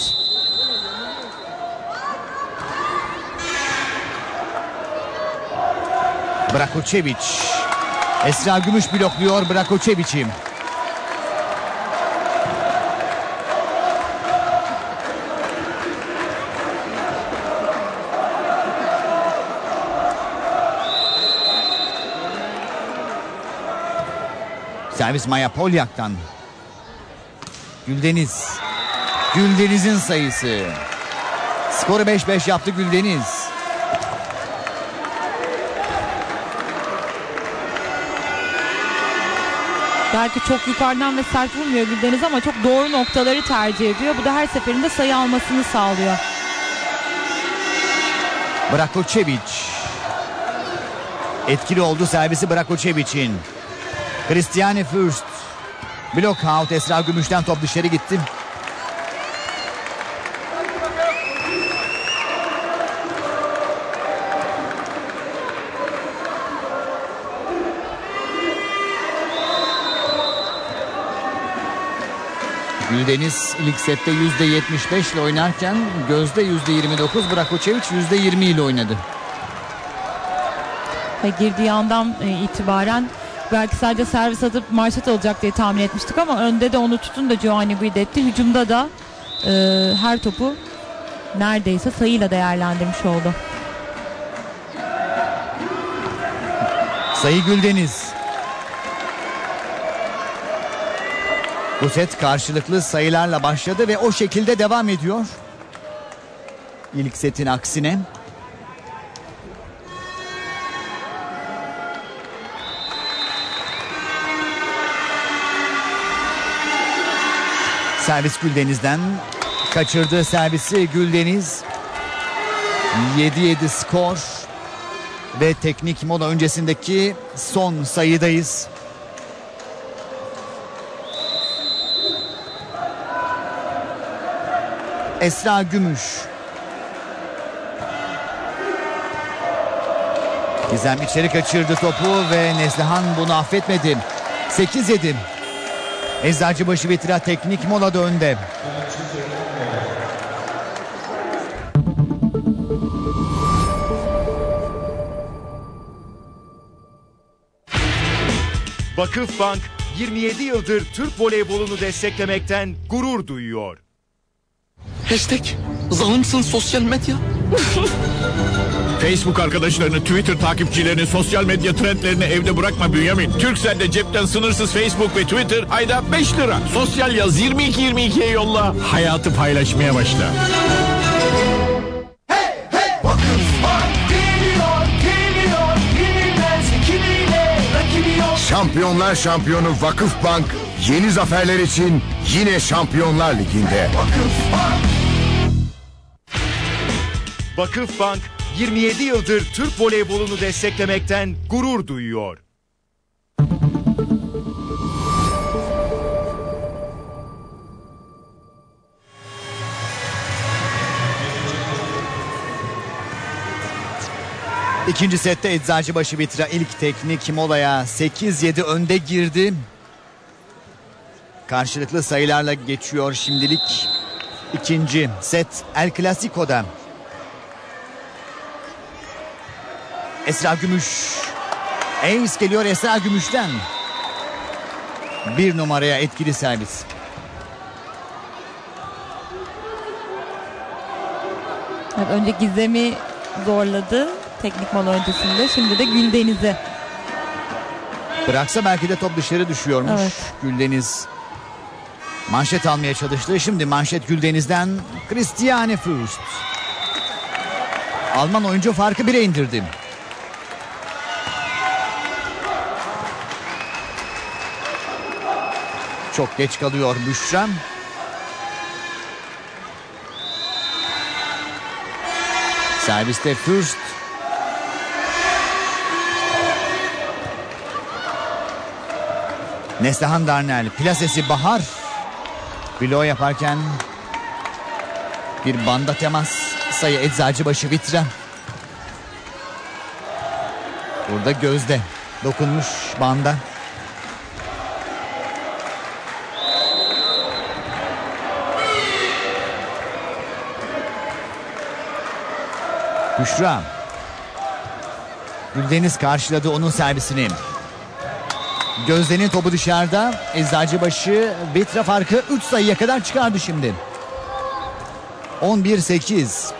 Brakočević. Esra Gümüş blokluyor Brakočević'i. Servis Maya Polyak'tan. Güldeniz. Güldeniz'in sayısı. Skoru beş beş yaptı Güldeniz. Belki çok yukarıdan ve sert vurmuyor Güldeniz ama çok doğru noktaları tercih ediyor. Bu da her seferinde sayı almasını sağlıyor. Brakočević. Etkili oldu servisi Brakočević'in. Christiane Fürst. Blok out. Esra Gümüş'ten top dışarı gitti. Güldeniz ilk sette yüzde yetmiş beş ile oynarken Gözde yüzde yirmi dokuz, Brakočević yüzde yirmi ile oynadı. Ve girdiği andan itibaren belki sadece servis atıp manşet olacak diye tahmin etmiştik ama önde de onu tutun da Giovanni Guidetti hücumda da e, her topu neredeyse sayıyla değerlendirmiş oldu. Sayı Güldeniz. Bu set karşılıklı sayılarla başladı ve o şekilde devam ediyor. İlk setin aksine. Servis Güldeniz'den. Kaçırdığı servisi Güldeniz. yedi yedi skor. Ve teknik mola öncesindeki son sayıdayız. Esra Gümüş. Gizem içeri kaçırdı topu ve Neslihan bunu affetmedi. sekiz yedi. Eczacıbaşı Vitra teknik molada önde. Vakıfbank yirmi yedi yıldır Türk voleybolunu desteklemekten gurur duyuyor. Hashtag zalimsin sosyal medya. Facebook arkadaşlarını, Twitter takipçilerini, sosyal medya trendlerini evde bırakma Bünyamin. Turkcell'de cepten sınırsız Facebook ve Twitter ayda beş lira. Sosyal yaz yirmi iki yirmi ikiye yolla. Hayatı paylaşmaya başla. Hey hey! Vakıfbank geliyor, geliyor. Yenilmez ekibiyle rakibi yok. Şampiyonlar şampiyonu Vakıfbank yeni zaferler için yine Şampiyonlar Ligi'nde. Vakıfbank. Vakıfbank yirmi yedi yıldır Türk voleybolunu desteklemekten gurur duyuyor. İkinci sette Eczacıbaşı Vitra ilk teknik molaya sekiz yedi önde girdi. Karşılıklı sayılarla geçiyor şimdilik. İkinci set El Clasico'da. Esra Gümüş. Ace geliyor Esra Gümüş'ten. Bir numaraya etkili servis. Evet, önce Gizem'i zorladı teknik mola öncesinde. Şimdi de Güldeniz'i. Bıraksa belki de top dışarı düşüyormuş. Evet. Güldeniz manşet almaya çalıştı. Şimdi manşet Güldeniz'den Christiane Fürst. Alman oyuncu farkı bire indirdi. Çok geç kalıyor Büşra. Serviste Fürst. Neslihan Darnel. Plasesi Bahar. Bloğu yaparken bir banda temas. Sayı Eczacıbaşı Vitra. Burada Gözde dokunmuş banda. Büşra. Güldeniz karşıladı onun servisini. Gözde'nin topu dışarıda. Eczacıbaşı Vitra farkı üç sayıya kadar çıkardı şimdi. on bir sekiz.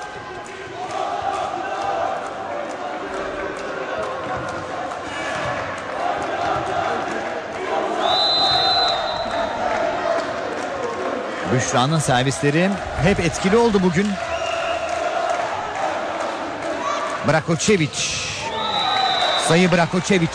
Büşra'nın servisleri hep etkili oldu bugün. Brakočević. Sayı Brakočević.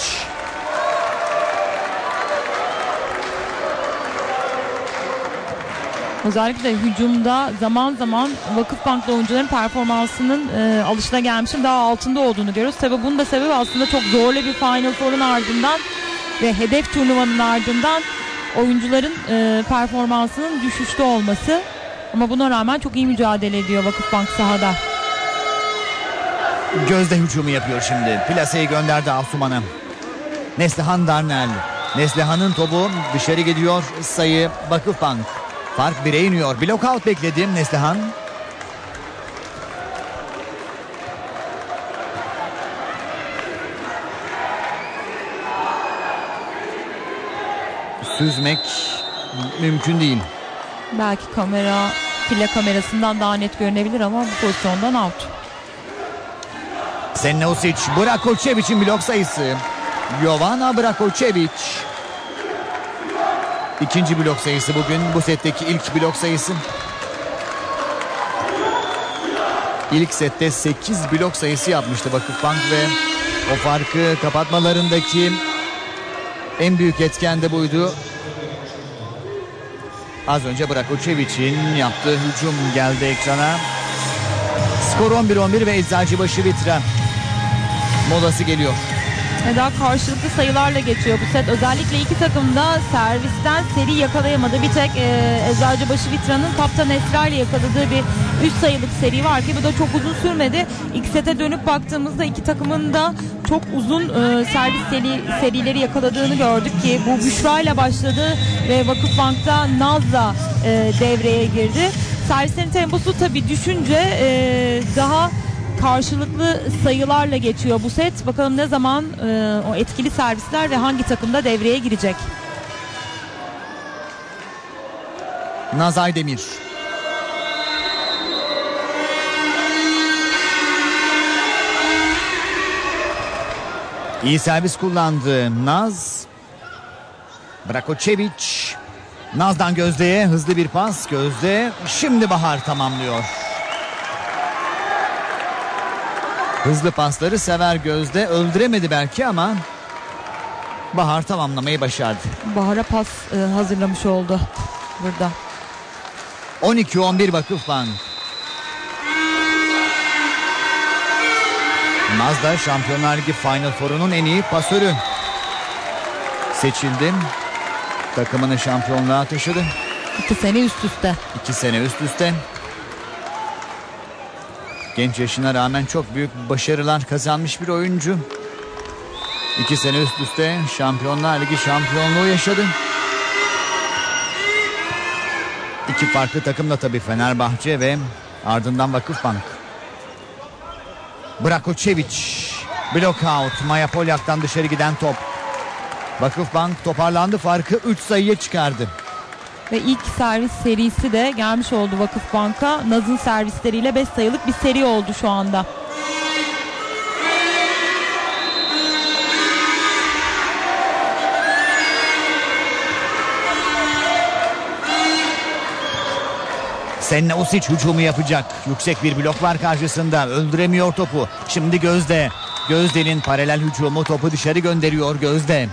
Özellikle hücumda zaman zaman Vakıfbank'ta oyuncuların performansının e, alışılagelmişin daha altında olduğunu görüyoruz. Tabii bunun da sebebi aslında çok zorlu bir Final Four'un ardından ve hedef turnuvanın ardından oyuncuların e, performansının düşüşte olması. Ama buna rağmen çok iyi mücadele ediyor Vakıfbank sahada. Gözde hücumu yapıyor şimdi. Plaseyi gönderdi Asuman'a. Neslihan Darnell. Neslihan'ın topu dışarı gidiyor. Sayı Vakıfbank. Fark bire iniyor. Blokout bekledim Neslihan. Süzmek mümkün değil. Belki kamera, file kamerasından daha net görünebilir ama bu pozisyondan out. Senna Usic, Brakočević'in blok sayısı. Jovana Brakočević. İkinci blok sayısı bugün. Bu setteki ilk blok sayısı. İlk sette sekiz blok sayısı yapmıştı Vakıfbank ve o farkı kapatmalarındaki en büyük etken de buydu. Az önce Brakočević'in yaptığı hücum geldi ekrana. Skor on bir on bir ve Eczacıbaşı Vitra molası geliyor. Daha karşılıklı sayılarla geçiyor bu set. Özellikle iki takım da servisten seri yakalayamadı. Bir tek e, Eczacıbaşı Vitra'nın Kaptan Esra ile yakaladığı bir üç sayılık seri var ki bu da çok uzun sürmedi. İlk sete dönüp baktığımızda iki takımın da çok uzun e, servis seri, serileri yakaladığını gördük ki bu Büşra ile başladı ve Vakıfbank'ta Naz'la e, devreye girdi. Servislerin temposu tabii düşünce e, daha karşılıklı sayılarla geçiyor bu set. Bakalım ne zaman e, o etkili servisler ve hangi takımda devreye girecek. Naz Aydemir. İyi servis kullandı Naz. Brakočević. Naz'dan Gözde'ye hızlı bir pas. Gözde şimdi Bahar tamamlıyor. Hızlı pasları sever Gözde. Öldüremedi belki ama Bahar tamamlamayı başardı. Bahar'a pas e, hazırlamış oldu burada. on iki on bir Vakıfbank. Naz da Şampiyonlar Ligi Final Four'unun en iyi pasörü seçildi. Takımını şampiyonluğa taşıdı. İki sene üst üste. İki sene üst üste. Genç yaşına rağmen çok büyük başarılar kazanmış bir oyuncu. İki sene üst üste Şampiyonlar Ligi şampiyonluğu yaşadı. İki farklı takımla tabii, Fenerbahçe ve ardından Vakıfbank. Brakočević. Blokout. Maya Polyak'tan dışarı giden top. Vakıfbank toparlandı, farkı üç sayıya çıkardı. Ve ilk servis serisi de gelmiş oldu Vakıfbank'a. Naz'ın servisleriyle beş sayılık bir seri oldu şu anda. Senna Usic hücumu yapacak. Yüksek bir blok var karşısında. Öldüremiyor topu. Şimdi Gözde. Gözde'nin paralel hücumu, topu dışarı gönderiyor Gözde.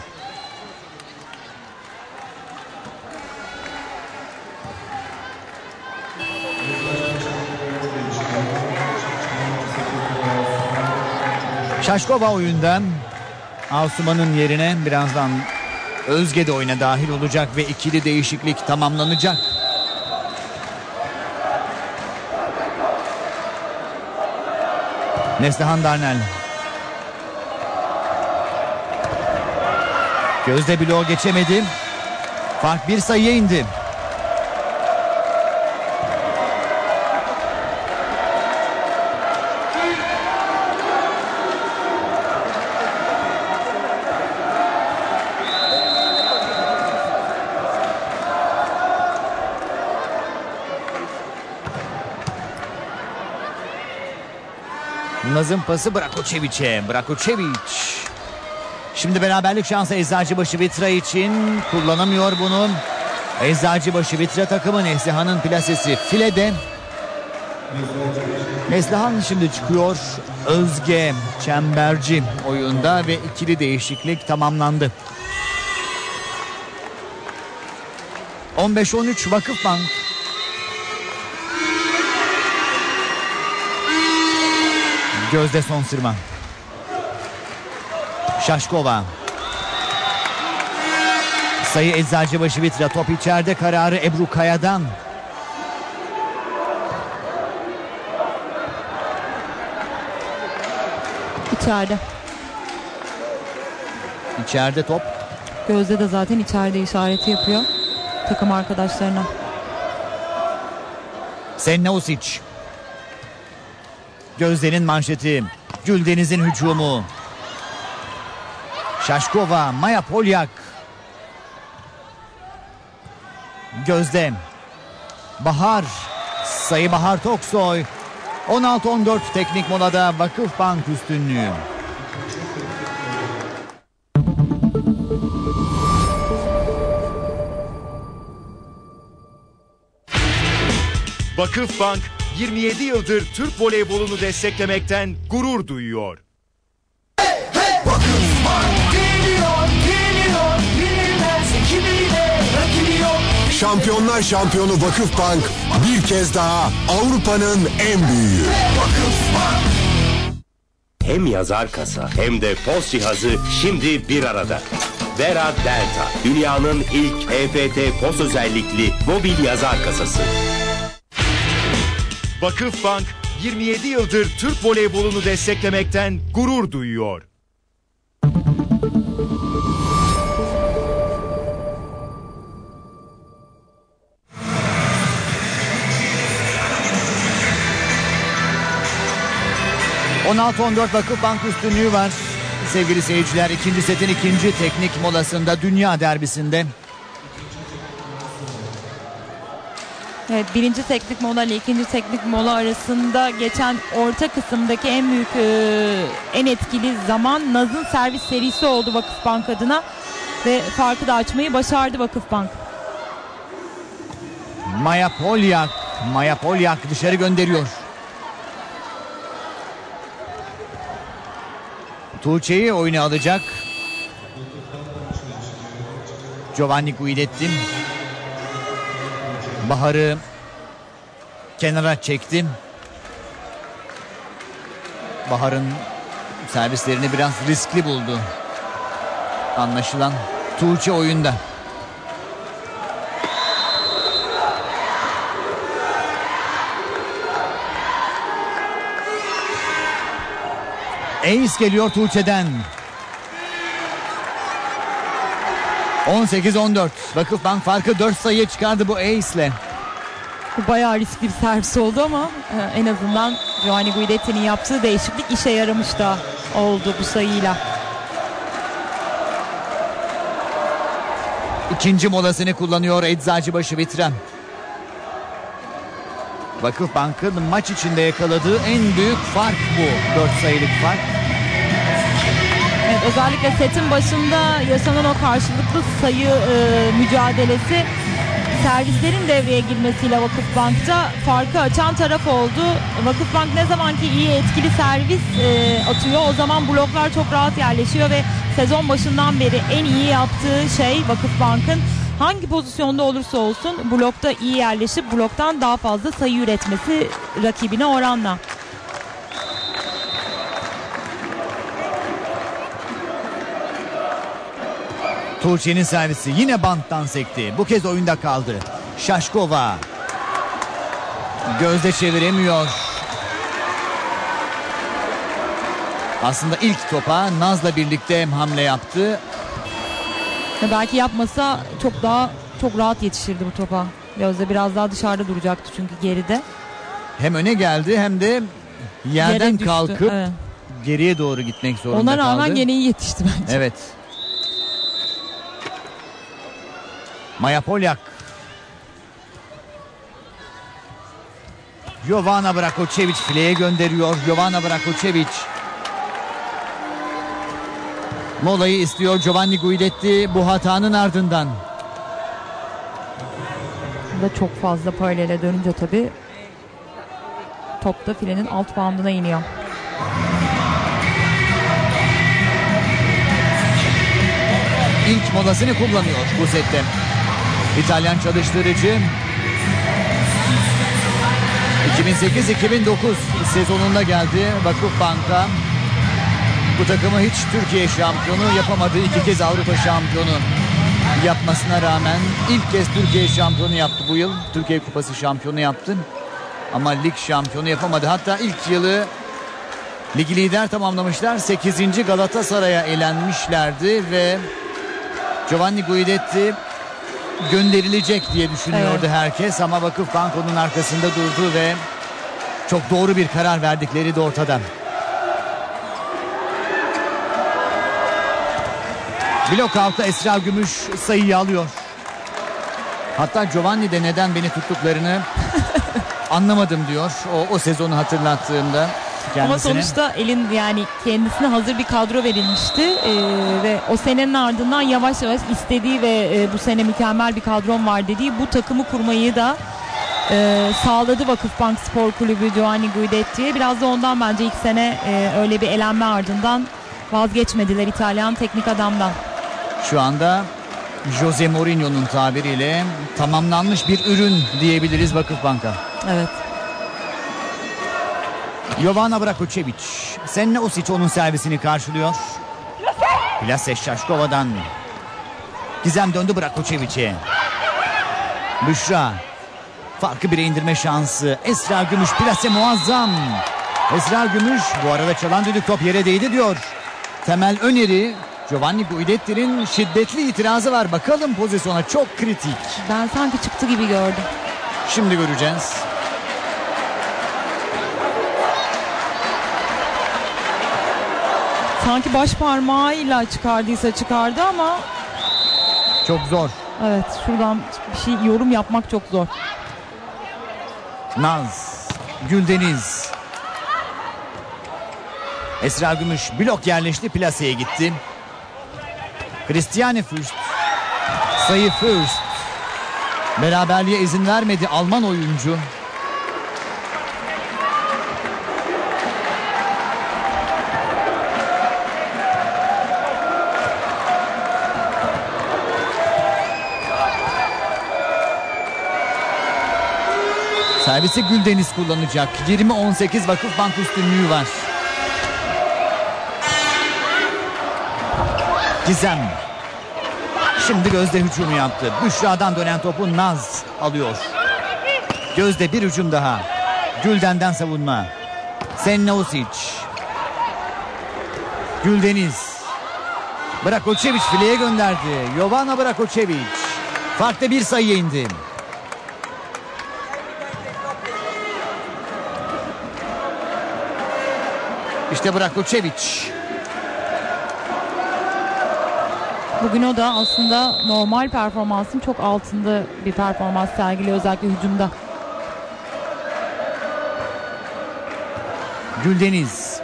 Şaşkova oyundan Asuman'ın yerine birazdan Özge de oyuna dahil olacak ve ikili değişiklik tamamlanacak. Neslihan Darnell. Gözde bloğu geçemedi. Fark bir sayıya indi. Naz'ın pası Brakočević'e. Brakočević. Şimdi beraberlik şansı Eczacıbaşı Vitra için. Kullanamıyor bunu. Eczacıbaşı Vitra takımı. Neslihan'ın plasesi filede. Neslihan şimdi çıkıyor. Özge Çemberci oyunda ve ikili değişiklik tamamlandı. on beş on üç Vakıfbank. Gözde son sırma. Şaşkova. Sayı Eczacıbaşı Vitra. Top içeride, kararı Ebru Kaya'dan. İçeride. İçeride top. Gözde de zaten içeride işareti yapıyor takım arkadaşlarına. Senna Usic. Gözde'nin manşeti. Güldeniz'in hücumu. Şaşkova, Maya Polyak. Gözde. Bahar. Sayı Bahar Toksoy. on altı on dört teknik molada Vakıfbank üstünlüğü. Vakıfbank yirmi yedi yıldır Türk voleybolunu desteklemekten gurur duyuyor. Vakıfbank geliyor, geliyor, yenilmez ekibiyle rakibi yok. Şampiyonlar şampiyonu Vakıfbank bir kez daha Avrupa'nın en büyüğü. Vakıfbank. Hem yazar kasa hem de post cihazı şimdi bir arada. Vera Delta, dünyanın ilk E F T post özellikli mobil yazar kasası. Vakıfbank yirmi yedi yıldır Türk voleybolunu desteklemekten gurur duyuyor. on altı on dört Vakıfbank üstünlüğü var. Sevgili seyirciler, ikinci setin ikinci teknik molasında, dünya derbisinde. Evet, birinci teknik mola ile ikinci teknik mola arasında geçen orta kısımdaki en büyük e, en etkili zaman Naz'ın servis serisi oldu Vakıfbank adına ve farkı da açmayı başardı Vakıfbank. Maya Polyak, Maya Polyak dışarı gönderiyor. Tuğçe'yi oyuna alacak. Giovanni Guidetti. Bahar'ı kenara çekti. Bahar'ın servislerini biraz riskli buldu. Anlaşılan Tuğçe oyunda. Ace geliyor Tuğçe'den. on sekiz on dört. Vakıfbank farkı dört sayıya çıkardı bu ace'le. Bu bayağı riskli bir servis oldu ama en azından Giovanni Guidetti'nin yaptığı değişiklik işe yaramış da oldu bu sayıyla. İkinci molasını kullanıyor Eczacıbaşı Vitra. Vakıfbank'ın maç içinde yakaladığı en büyük fark bu. dört sayılık fark. Evet, özellikle setin başında yaşanan o karşılıklı sayı e, mücadelesi servislerin devreye girmesiyle Vakıfbank'ta farkı açan taraf oldu. Vakıfbank ne zaman ki iyi etkili servis e, atıyor, o zaman bloklar çok rahat yerleşiyor ve sezon başından beri en iyi yaptığı şey Vakıfbank'ın hangi pozisyonda olursa olsun blokta iyi yerleşip bloktan daha fazla sayı üretmesi rakibine oranla. Tuğçe'nin servisi yine banttan sekti. Bu kez oyunda kaldı. Şaşkova. Gözde çeviremiyor. Aslında ilk topa Naz'la birlikte hamle yaptı. Belki yapmasa çok daha çok rahat yetişirdi bu topa. Gözde biraz daha dışarıda duracaktı çünkü geride. Hem öne geldi hem de yerden kalkıp evet. geriye doğru gitmek zorunda Ona kaldı. rağmen kaldı. Gene iyi yetişti bence. Evet. Maya Polyak. Jovana Brakočević fileye gönderiyor. Jovana Brakočević. Molayı istiyor Giovanni Guidetti bu hatanın ardından. Da çok fazla paralele dönünce tabii top da filenin alt bandına iniyor. İlk molasını kullanıyor bu sette İtalyan çalıştırıcı. iki bin sekiz iki bin dokuz sezonunda geldi Vakıfbank'a. Bu takımı hiç Türkiye şampiyonu yapamadı. İki kez Avrupa şampiyonu yapmasına rağmen ilk kez Türkiye şampiyonu yaptı bu yıl. Türkiye Kupası şampiyonu yaptı. Ama lig şampiyonu yapamadı. Hatta ilk yılı ligi lider tamamlamışlar. sekizinci Galatasaray'a elenmişlerdi ve Giovanni Guidetti gönderilecek diye düşünüyordu evet. herkes. Ama Vakıfbank onun arkasında durdu ve çok doğru bir karar verdikleri de ortada. Blok altta Esra Gümüş sayıyı alıyor. Hatta Giovanni de neden beni tuttuklarını anlamadım diyor. O, o sezonu hatırlattığımda kendisine. Ama sonuçta elin yani kendisine hazır bir kadro verilmişti. Ee, ve o senenin ardından yavaş yavaş istediği ve e, bu sene mükemmel bir kadrom var dediği bu takımı kurmayı da e, sağladı Vakıfbank Spor Kulübü Giovanni Guidetti'ye. Biraz da ondan bence ilk sene e, öyle bir elenme ardından vazgeçmediler İtalyan teknik adamdan. Şu anda Jose Mourinho'nun tabiriyle tamamlanmış bir ürün diyebiliriz Vakıfbank'a. Evet. Jovana Brakočević, Senna Osić onun servisini karşılıyor. Plase Şaşkova'dan. Gizem döndü Brakočević'e. Büşra. Farkı bire indirme şansı. Esra Gümüş, plase muazzam. Esra Gümüş, bu arada çalan düdük top yere değdi diyor. Temel öneri. Giovanni Guidetti'nin şiddetli itirazı var. Bakalım pozisyona, çok kritik. Ben sanki çıktı gibi gördüm. Şimdi göreceğiz. Sanki baş parmağıyla çıkardıysa çıkardı ama çok zor. Evet, şuradan bir şey yorum yapmak çok zor. Naz, Güldeniz. Esra Gümüş blok yerleşti, plaseye gitti. Christiane Fürst. Sayı Fürst. Beraberliğe izin vermedi Alman oyuncu. Servisi Güldeniz kullanacak. yirmi on sekiz Vakıfbank üstünlüğü var. Gizem. Şimdi Gözde hücumu yaptı. Büşra'dan dönen topu Naz alıyor. Gözde bir hücum daha. Gülden'den savunma. Senna Osić. Güldeniz. Brakočević fileye gönderdi. Jovana Brakočević. Farklı bir sayıya indi. İşte Brakočević. Bugün o da aslında normal performansın çok altında bir performans sergiliyor, özellikle hücumda. Güldeniz.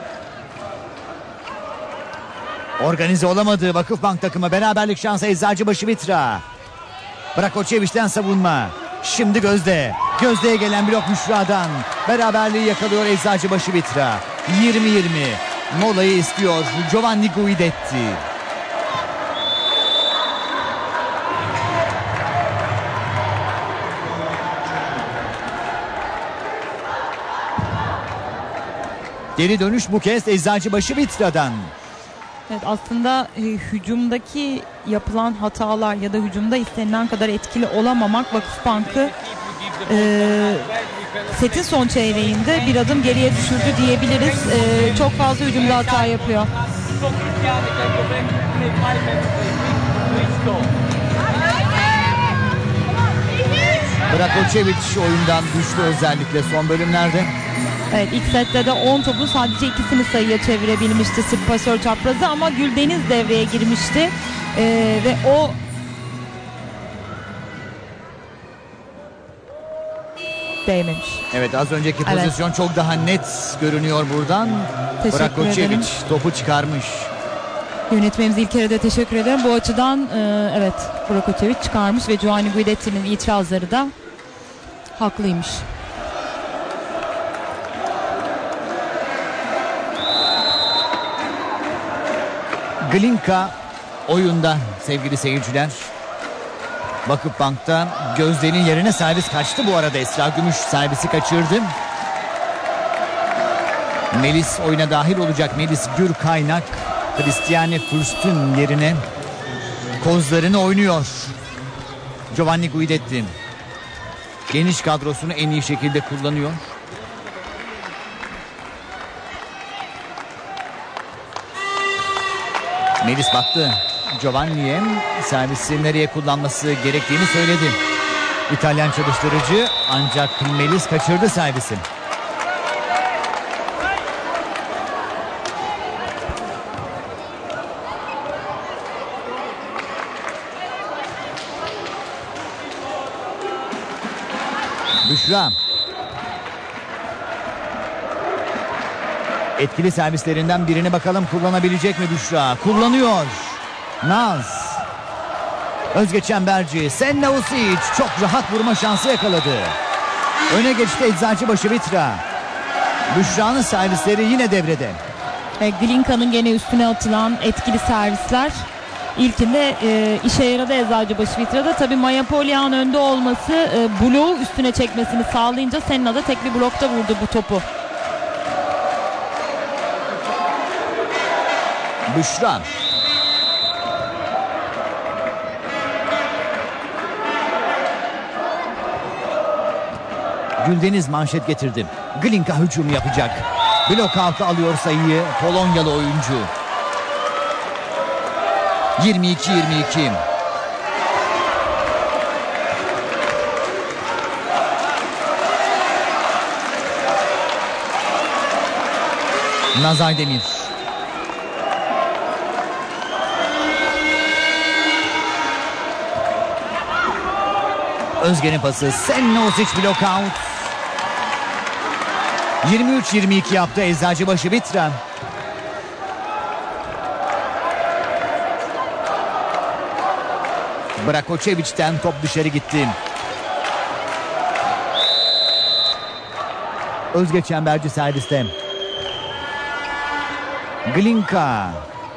Organize olamadığı Vakıfbank takımı beraberlik şansı Eczacıbaşı Vitra. Brakočević'ten savunma. Şimdi Gözde. Gözde'ye gelen blok Büşra'dan. Beraberliği yakalıyor Eczacıbaşı Vitra. yirmi yirmi. Molayı istiyor Giovanni Guidetti. Geri dönüş bu kez Eczacıbaşı Vitra'dan. Evet, aslında e, hücumdaki yapılan hatalar ya da hücumda istenilen kadar etkili olamamak Vakıfbank'ı e, setin son çeyreğinde bir adım geriye düşürdü diyebiliriz. E, çok fazla hücumda hata yapıyor. Brakočević oyundan düştü özellikle son bölümlerde. Evet, ilk sette de on topun sadece ikisini sayıya çevirebilmişti sırt pasör çaprazı ama Güldeniz devreye girmişti ee, ve o değmemiş. Evet, az önceki pozisyon evet. çok daha net görünüyor buradan. Brakočević topu çıkarmış. Yönetmenimiz İlker'e de teşekkür ederim. Bu açıdan e, evet Brakočević çıkarmış ve Giovanni Guidetti'nin itirazları da haklıymış. Glinka oyunda sevgili seyirciler. Vakıfbank'ta Gözde'nin yerine servis kaçtı bu arada. Esra Gümüş servisi kaçırdı. Melis oyuna dahil olacak. Melis Gürkaynak Christiane Fürst'ün yerine kozlarını oynuyor. Giovanni Guidetti geniş kadrosunu en iyi şekilde kullanıyor. Melis baktı Giovanni'ye, servisi nereye kullanması gerektiğini söyledi. İtalyan çalıştırıcı, ancak Melis kaçırdı servisi. Büşra. Etkili servislerinden birini bakalım kullanabilecek mi Büşra? Kullanıyor. Naz. Özge Çemberci. Senna Usic çok rahat vurma şansı yakaladı. Öne geçti Eczacıbaşı Vitra. Büşra'nın servisleri yine devrede. E, Glinka'nın gene üstüne atılan etkili servisler. İlkinde e, işe yaradı Eczacıbaşı Vitra'da. Tabii Maya Polyan önde olması e, bloğu üstüne çekmesini sağlayınca Senna da tek bir blokta vurdu bu topu. Büşra. Güldeniz manşet getirdi. Glinka hücum yapacak. Blok altı alıyor sayıyı Polonyalı oyuncu. yirmi iki yirmi iki. Naz Aydemir. Özge'nin pası. Senna Usic blok out. yirmi üç yirmi iki yaptı Eczacıbaşı Vitra. Brakočević'ten top dışarı gitti. Özge Çemberci serviste. Glinka.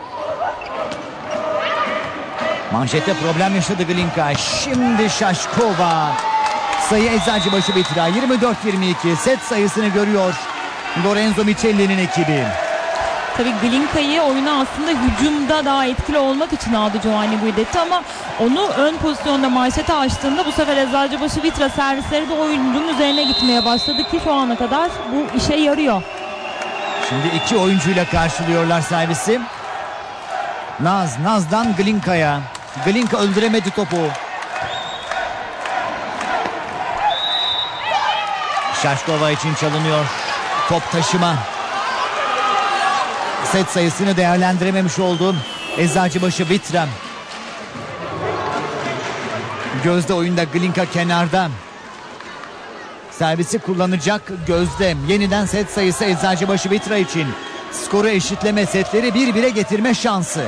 Manşette problem yaşadı Glinka. Şimdi Şaşkova. Sayı Eczacıbaşı Vitra. yirmi dört yirmi iki. Set sayısını görüyor Lorenzo Michelli'nin ekibi. Tabii Glinka'yı oyuna aslında hücumda daha etkili olmak için aldı Giovanni Guidetti ama onu ön pozisyonda manşete açtığında bu sefer Eczacıbaşı Vitra servisleri de oyuncunun üzerine gitmeye başladı ki şu ana kadar bu işe yarıyor. Şimdi iki oyuncuyla karşılıyorlar servisi. Naz, Naz'dan Glinka'ya. Glinka öldüremedi topu. Şaşkova için çalınıyor. Top taşıma. Set sayısını değerlendirememiş oldu Eczacıbaşı Vitra. Gözde oyunda, Glinka kenarda. Servisi kullanacak Gözde. Yeniden set sayısı Eczacıbaşı Vitra için. Skoru eşitleme, setleri bir bire getirme şansı.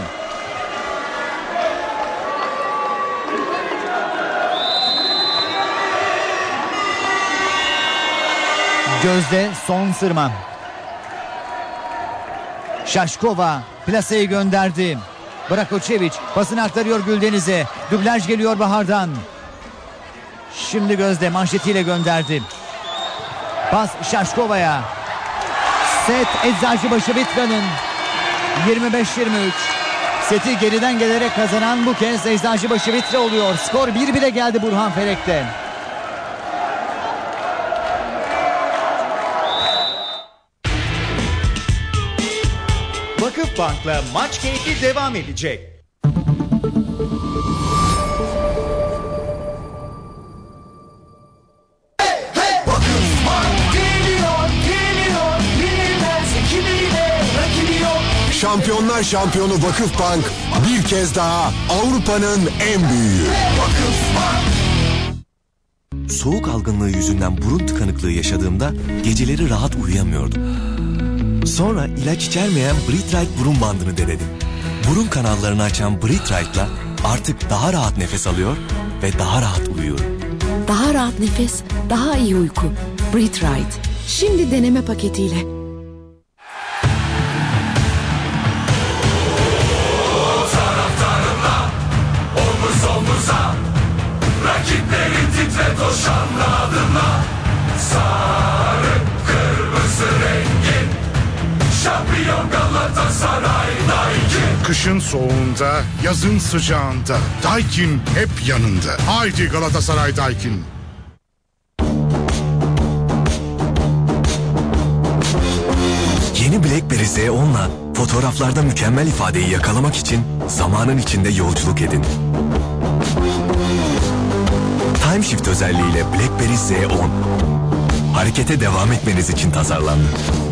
Gözde son sırma. Şaşkova plaseyi gönderdi. Brakočević pasını aktarıyor Güldeniz'e. Dublaj geliyor Bahar'dan. Şimdi Gözde manşetiyle gönderdi. Pas Şaşkova'ya. Set Eczacıbaşı Vitra'nın. yirmi beş yirmi üç. Seti geriden gelerek kazanan bu kez Eczacıbaşı Vitra oluyor. Skor bir bire geldi Burhan Felek'te. Vakıfbank'la maç keyfi devam edecek. Şampiyonlar şampiyonu Vakıfbank bir kez daha Avrupa'nın en büyüğü. Soğuk algınlığı yüzünden burun tıkanıklığı yaşadığımda geceleri rahat uyuyamıyordum. Sonra ilaç içermeyen Breathe Right burun bandını denedim. Burun kanallarını açan Breathe Right'la artık daha rahat nefes alıyor ve daha rahat uyuyorum. Daha rahat nefes, daha iyi uyku. Breathe Right. Şimdi deneme paketiyle. Rakiplerin titre toşanlı adımla. Sarı kırmızı rengin Kışın soğuğunda, yazın sıcağında Daikin hep yanında. Haydi Galatasaray Daikin. Yeni BlackBerry Z on'la fotoğraflarda mükemmel ifadeyi yakalamak için zamanın içinde yolculuk edin. Time Shift özelliğiyle BlackBerry Z on harekete devam etmeniz için tasarlandı.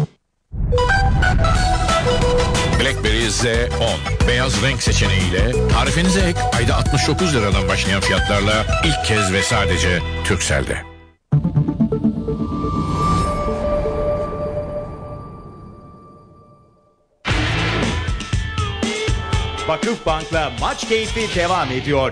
BlackBerry Z on beyaz renk seçeneğiyle tarifinize ek ayda altmış dokuz liradan başlayan fiyatlarla ilk kez ve sadece Turkcell'de. Vakıfbank'la maç keyfi devam ediyor.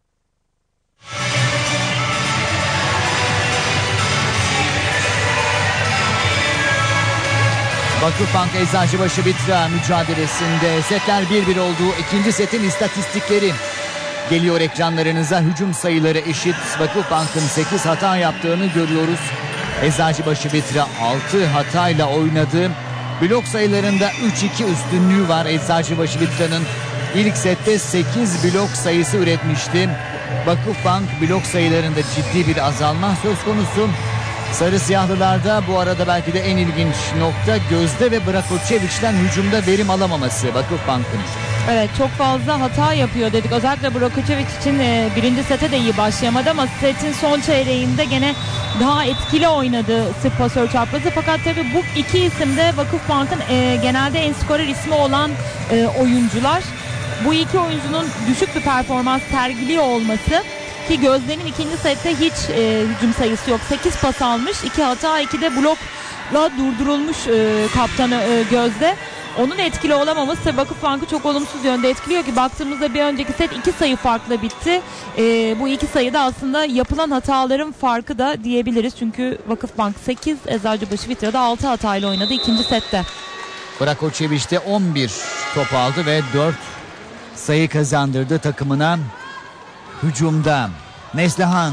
Vakıfbank Eczacıbaşı Bitra mücadelesinde setler bir bir olduğu ikinci setin istatistikleri geliyor ekranlarınıza. Hücum sayıları eşit. Vakıfbank'ın sekiz hata yaptığını görüyoruz. Eczacıbaşı Bitra altı hatayla oynadı. Blok sayılarında üç iki üstünlüğü var Eczacıbaşı Bitra'nın. İlk sette sekiz blok sayısı üretmişti. Vakıfbank blok sayılarında ciddi bir azalma söz konusu. Sarı siyahlılarda bu arada belki de en ilginç nokta Gözde ve Brakočević'ten hücumda verim alamaması Vakıfbank'ın. Evet, çok fazla hata yapıyor dedik. Özellikle Brakočević için e, birinci sete de iyi başlayamadı ama setin son çeyreğinde gene daha etkili oynadı sırt pasör çaprazı. Fakat tabii bu iki isim de Vakıfbank'ın e, genelde en skorer ismi olan e, oyuncular. Bu iki oyuncunun düşük bir performans sergiliyor olması ki Gözde'nin ikinci sette hiç e, hücum sayısı yok. sekiz pas almış, iki hata, iki de blokla durdurulmuş e, kaptanı e, Gözde. Onun etkili olamaması tabii Vakıfbank'ı çok olumsuz yönde etkiliyor ki baktığımızda bir önceki set iki sayı farklı bitti. E, bu iki sayıda aslında yapılan hataların farkı da diyebiliriz. Çünkü Vakıfbank sekiz, Eczacıbaşı Bitra'da altı hatayla oynadı ikinci sette. Brakočević de on bir top aldı ve dört sayı kazandırdı takımına. Hücumda Neslihan,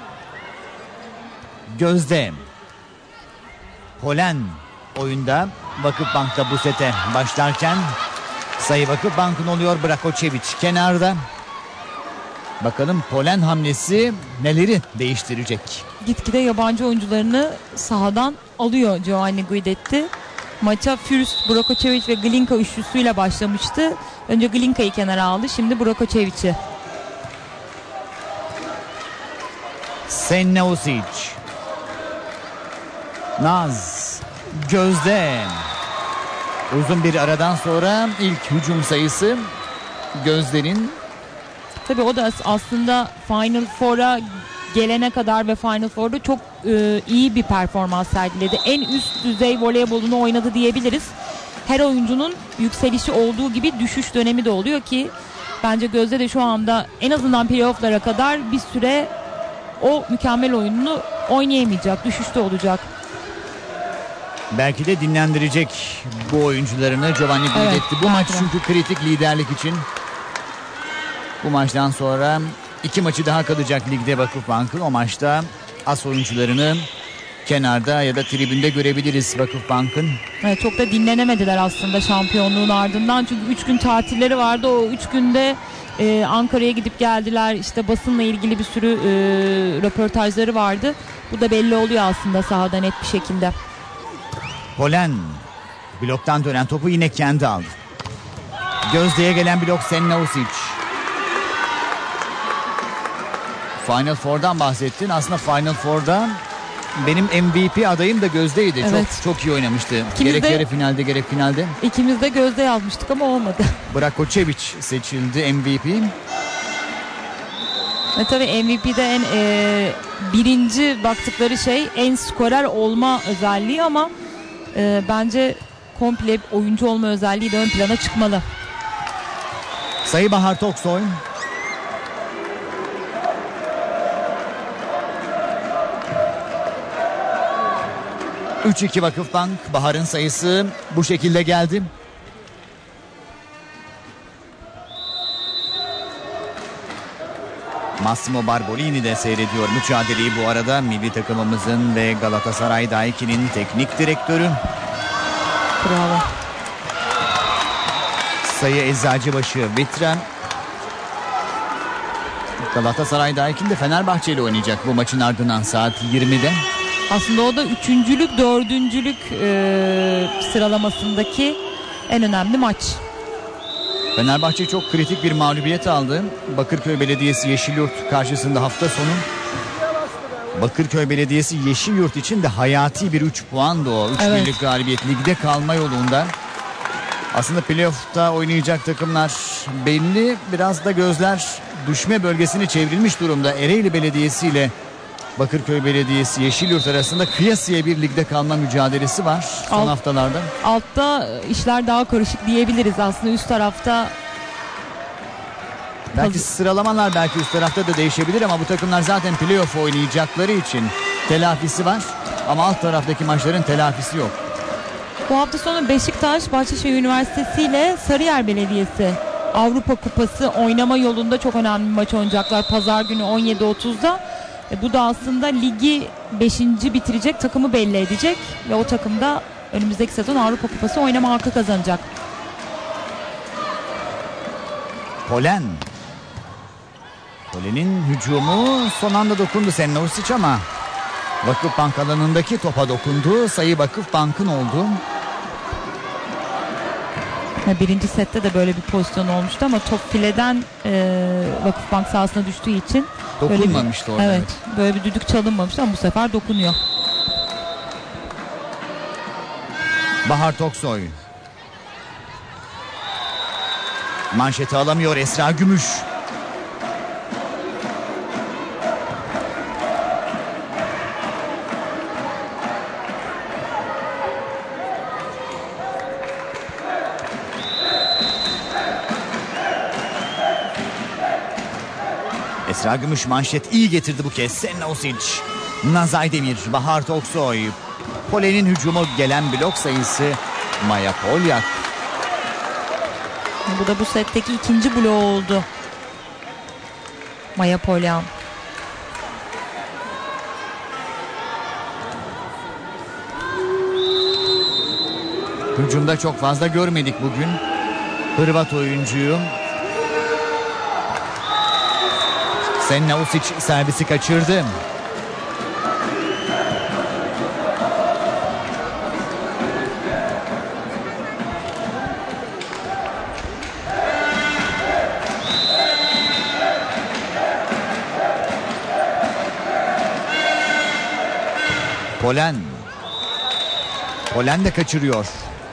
Gözde, Polen oyunda. Vakıfbank'ta bu sete başlarken sayı Vakıfbank'ın oluyor. Brakočević kenarda. Bakalım Polen hamlesi neleri değiştirecek? Gitgide yabancı oyuncularını sahadan alıyor Giovanni Guidetti. Maça Fürst, Brakočević ve Glinka üçlüsüyle başlamıştı. Önce Glinka'yı kenara aldı, şimdi Brakočević'i. Senausic, Naz, Gözde. Uzun bir aradan sonra ilk hücum sayısı Gözde'nin. Tabii o da aslında Final Four'a gelene kadar ve Final Four'da çok e, iyi bir performans sergiledi. En üst düzey voleybolunu oynadı diyebiliriz. Her oyuncunun yükselişi olduğu gibi düşüş dönemi de oluyor ki bence Gözde de şu anda en azından playoff'lara kadar bir süre o mükemmel oyununu oynayamayacak, düşüşte olacak. Belki de dinlendirecek bu oyuncularını Giovanni Guidetti. Evet, bu maç çünkü kritik liderlik için. Bu maçtan sonra iki maçı daha kalacak ligde Vakıfbank'ın. O maçta as oyuncularını kenarda ya da tribünde görebiliriz Vakıfbank'ın. Evet, çok da dinlenemediler aslında şampiyonluğun ardından. Çünkü üç gün tatilleri vardı. O üç günde e, Ankara'ya gidip geldiler. İşte basınla ilgili bir sürü e, röportajları vardı. Bu da belli oluyor aslında sahada net bir şekilde. Polen bloktan dönen topu yine kendi aldı. Gözde'ye gelen blok Senausic. Final Four'dan bahsettin. Aslında Final Four'da benim M V P adayım da Gözde'ydi. Evet. Çok çok iyi oynamıştı. İkimiz gerek de, yarı finalde gerek finalde. İkimiz de Gözde yazmıştık ama olmadı. Brakočević seçildi M V P. E tabii M V P'de en e, birinci baktıkları şey en skorer olma özelliği ama e, bence komple oyuncu olma özelliği de ön plana çıkmalı. Sayı Bahar Toksoy. üç iki Vakıfbank. Bahar'ın sayısı bu şekilde geldi. Massimo Barbolini de seyrediyor mücadeleyi bu arada. Milli takımımızın ve Galatasaray Daikin'in teknik direktörü. Bravo. sayı Eczacıbaşı bitiren. Galatasaray Daikin de Fenerbahçe ile oynayacak bu maçın ardından saat yirmide. Aslında o da üçüncülük, dördüncülük e, sıralamasındaki en önemli maç. Fenerbahçe çok kritik bir mağlubiyet aldı. Bakırköy Belediyesi Yeşilyurt karşısında hafta sonu. Bakırköy Belediyesi Yeşilyurt için de hayati bir üç puandı o. üç Evet. birlik galibiyet ligde kalma yolunda. Aslında playoff'ta oynayacak takımlar belli. Biraz da gözler düşme bölgesine çevrilmiş durumda. Ereğli Belediyesi ile Bakırköy Belediyesi Yeşilyurt arasında kıyasıya bir ligde kalma mücadelesi var son Alt, haftalarda. Altta işler daha karışık diyebiliriz. Aslında üst tarafta Belki sıralamalar belki üst tarafta da değişebilir ama bu takımlar zaten playoff oynayacakları için telafisi var. Ama alt taraftaki maçların telafisi yok. bu hafta sonu Beşiktaş, Bahçeşehir Üniversitesi ile Sarıyer Belediyesi Avrupa Kupası oynama yolunda çok önemli bir maç oynayacaklar. Pazar günü on yedi otuzda. E, bu da aslında ligi beşinci bitirecek takımı belli edecek. Ve o takım da önümüzdeki sezon Avrupa Kupası oynama hakkı kazanacak. Polen. Polen'in hücumu son anda dokundu Senlosic ama Vakıfbank alanındaki topa dokundu. Sayı Vakıfbank'ın oldu. Birinci sette de böyle bir pozisyon olmuştu ama top fileden e, Vakıfbank sahasına düştüğü için dokunmamıştı böyle bir, orada. evet, böyle bir düdük çalınmamıştı ama bu sefer dokunuyor. Bahar Toksoy. Manşeti alamıyor Esra Gümüş. Esra Gümüş manşet iyi getirdi bu kez. Senlosic, Nazay Demir, Bahar Toksoy. Polen'in hücumu gelen blok sayısı Maya Polyak. Bu da bu setteki ikinci bloğu oldu. Maya Polyan. Hücumda çok fazla görmedik bugün Hırvat oyuncuyu. Senlosic servisi kaçırdı. Polen. Polen de kaçırıyor.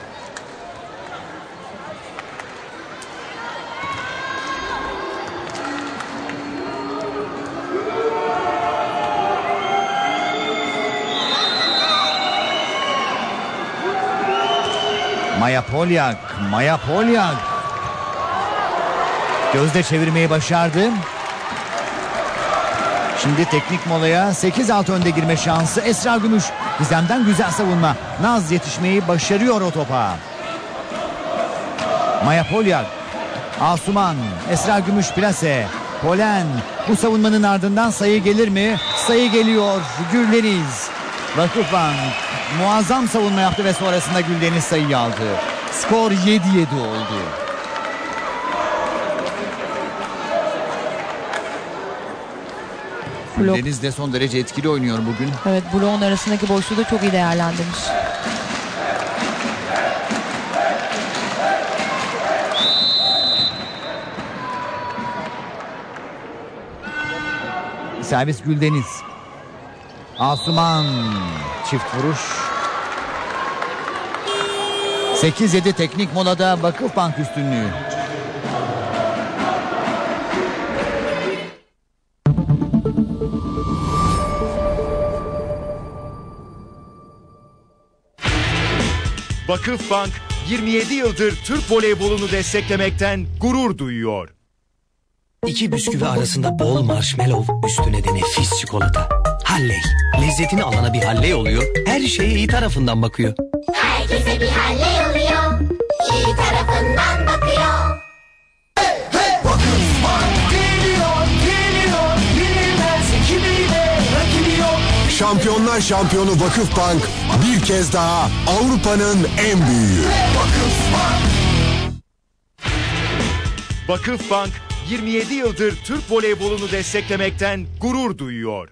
Maya Polyak, Maya Polyak. Gözde çevirmeyi başardı. Şimdi teknik molaya sekiz altı önde girme şansı. Esra Gümüş Gizem'den güzel savunma. Naz yetişmeyi başarıyor o topa. Maya Polyak, Asuman, Esra Gümüş plase. Polen, bu savunmanın ardından sayı gelir mi? Sayı geliyor. Güldeniz. Vakıfbank muazzam savunma yaptı ve sonrasında Güldeniz sayıyı aldı. Skor yedi yedi oldu. Güldeniz de son derece etkili oynuyor bugün. Evet, bloğun arasındaki boşluğu da çok iyi değerlendirmiş. Servis Güldeniz. Asuman çift vuruş. sekiz yedi teknik molada Vakıfbank üstünlüğü. Vakıfbank yirmi yedi yıldır Türk voleybolunu desteklemekten gurur duyuyor. İki bisküvi arasında bol marshmallow, üstüne de nefis çikolata. Halley. Lezzetini alana bir Halley oluyor. Her şeye iyi tarafından bakıyor. Herkese bir Halley oluyor. İyi tarafından bakıyor. Hey hey! Vakıfbank geliyor, geliyor. Yenilmez ekibiyle rakibi yok. Şampiyonlar şampiyonu Vakıfbank bir kez daha Avrupa'nın en büyüğü. Vakıfbank. Vakıfbank yirmi yedi yıldır Türk voleybolunu desteklemekten gurur duyuyor.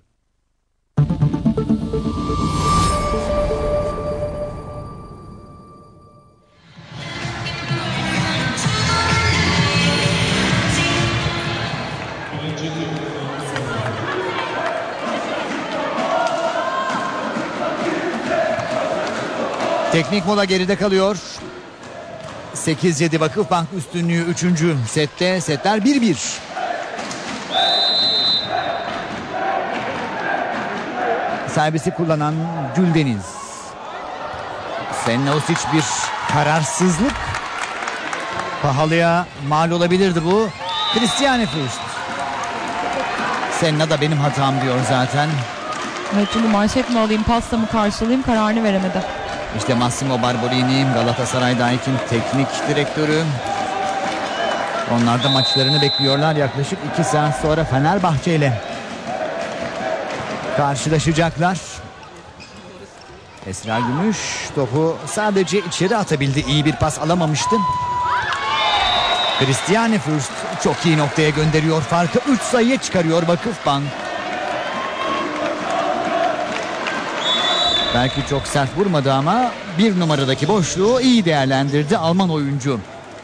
Teknik mola geride kalıyor. sekiz yedi Vakıfbank üstünlüğü üçüncü sette. Setler bir bir. Servisi kullanan Güldeniz. Sennaus bir kararsızlık. Pahalıya mal olabilirdi bu. Christiane Fürst. Senna da benim hatam diyor zaten. Evet, çünkü manşet mi alayım, pasta mı karşılayayım kararını veremedi. İşte Massimo Barbolini, Galatasaray Daikin teknik direktörü. Onlar da maçlarını bekliyorlar. Yaklaşık iki saat sonra Fenerbahçe ile karşılaşacaklar. Esra Gümüş topu sadece içeri atabildi. İyi bir pas alamamıştı. Christiane Fürst çok iyi noktaya gönderiyor. Farkı üç sayıya çıkarıyor Vakıfbank. Belki çok sert vurmadı ama bir numaradaki boşluğu iyi değerlendirdi Alman oyuncu.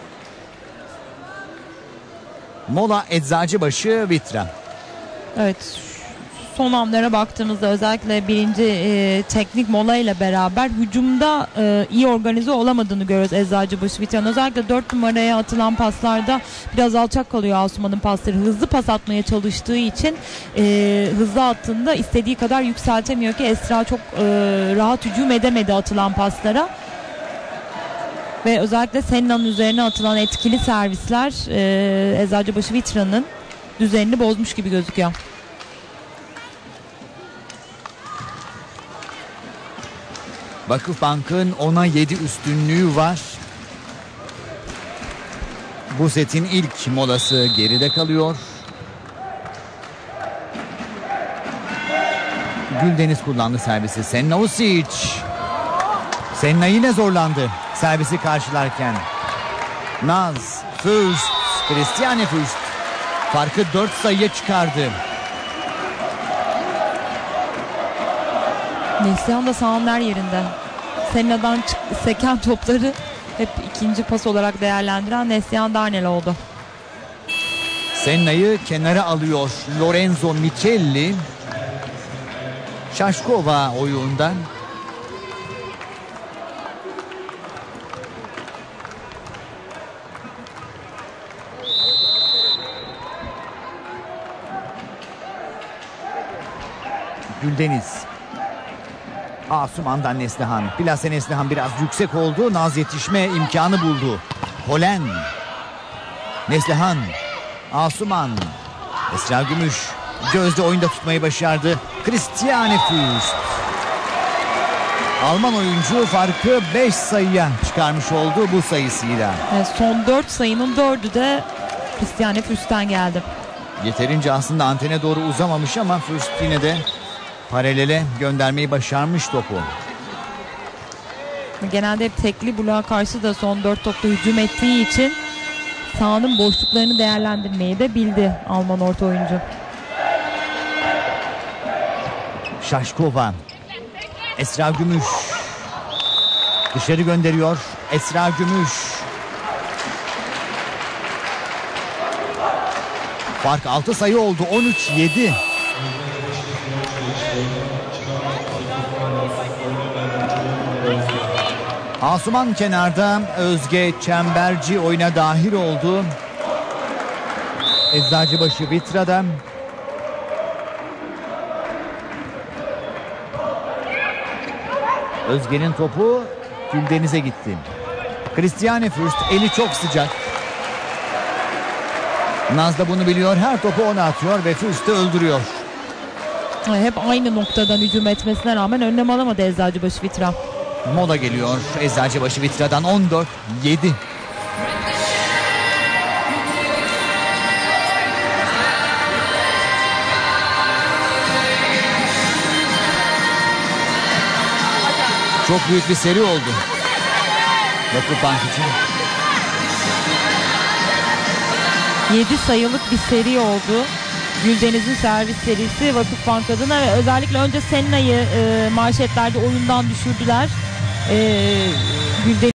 Mola Eczacıbaşı Vitra. Evet, son anlara baktığımızda özellikle birinci e, teknik mola ile beraber hücumda e, iyi organize olamadığını görüyoruz Eczacıbaşı Vitra'nın. Özellikle dört numaraya atılan paslarda biraz alçak kalıyor Asuman'ın pasları. Hızlı pas atmaya çalıştığı için e, hızlı attığında istediği kadar yükseltemiyor ki Esra çok e, rahat hücum edemedi atılan paslara. Ve özellikle Senna'nın üzerine atılan etkili servisler e, Eczacıbaşı Vitra'nın düzenini bozmuş gibi gözüküyor. Vakıfbank'ın ona yedi üstünlüğü var. Bu setin ilk molası geride kalıyor. Güldeniz kullandı servisi. Senna Usic. Senna yine zorlandı servisi karşılarken. Naz, Fürst, Christiane Fürst farkı dört sayıya çıkardı. Neslihan da sahanın her yerinde. Senna'dan çık- seken topları hep ikinci pas olarak değerlendiren Neslihan Darnel oldu. Senna'yı kenara alıyor Lorenzo Michelli. Şaşkova oyundan. Güldeniz. Asuman'dan Neslihan. Plase Neslihan biraz yüksek oldu. Naz yetişme imkanı buldu. Polen. Neslihan. Asuman. Esra Gümüş. Gözde oyunda tutmayı başardı. Christiane Fürst. Alman oyuncu farkı beş sayıya çıkarmış oldu bu sayısıyla. Evet, son dört sayının dördü de Christiane Fürst'ten geldi. Yeterince aslında antene doğru uzamamış ama Fürst yine de paralele göndermeyi başarmış topu. Genelde hep tekli bloğa karşı da son dört topta hücum ettiği için sahanın boşluklarını değerlendirmeyi de bildi Alman orta oyuncu. Şaşkova. Esra Gümüş. Dışarı gönderiyor. Esra Gümüş. Fark altı sayı oldu. on üç yedi. Asuman kenarda. Özge Çemberci oyuna dahil oldu. Eczacıbaşı Vitra'da. Özge'nin topu Güldeniz'e gitti. Christiane Fürst eli çok sıcak. Naz da bunu biliyor. Her topu ona atıyor ve Fürst'ü öldürüyor. Hep aynı noktadan hücum etmesine rağmen önlem alamadı Eczacıbaşı Vitra. Mola geliyor Eczacıbaşı Vitra'dan. on dört yedi. Çok büyük bir seri oldu Vakıfbank için. yedi sayılık bir seri oldu. Güldeniz'in servis serisi Vakıfbank adına ve özellikle önce Senna'yı e, manşetlerde oyundan düşürdüler. E, Gülden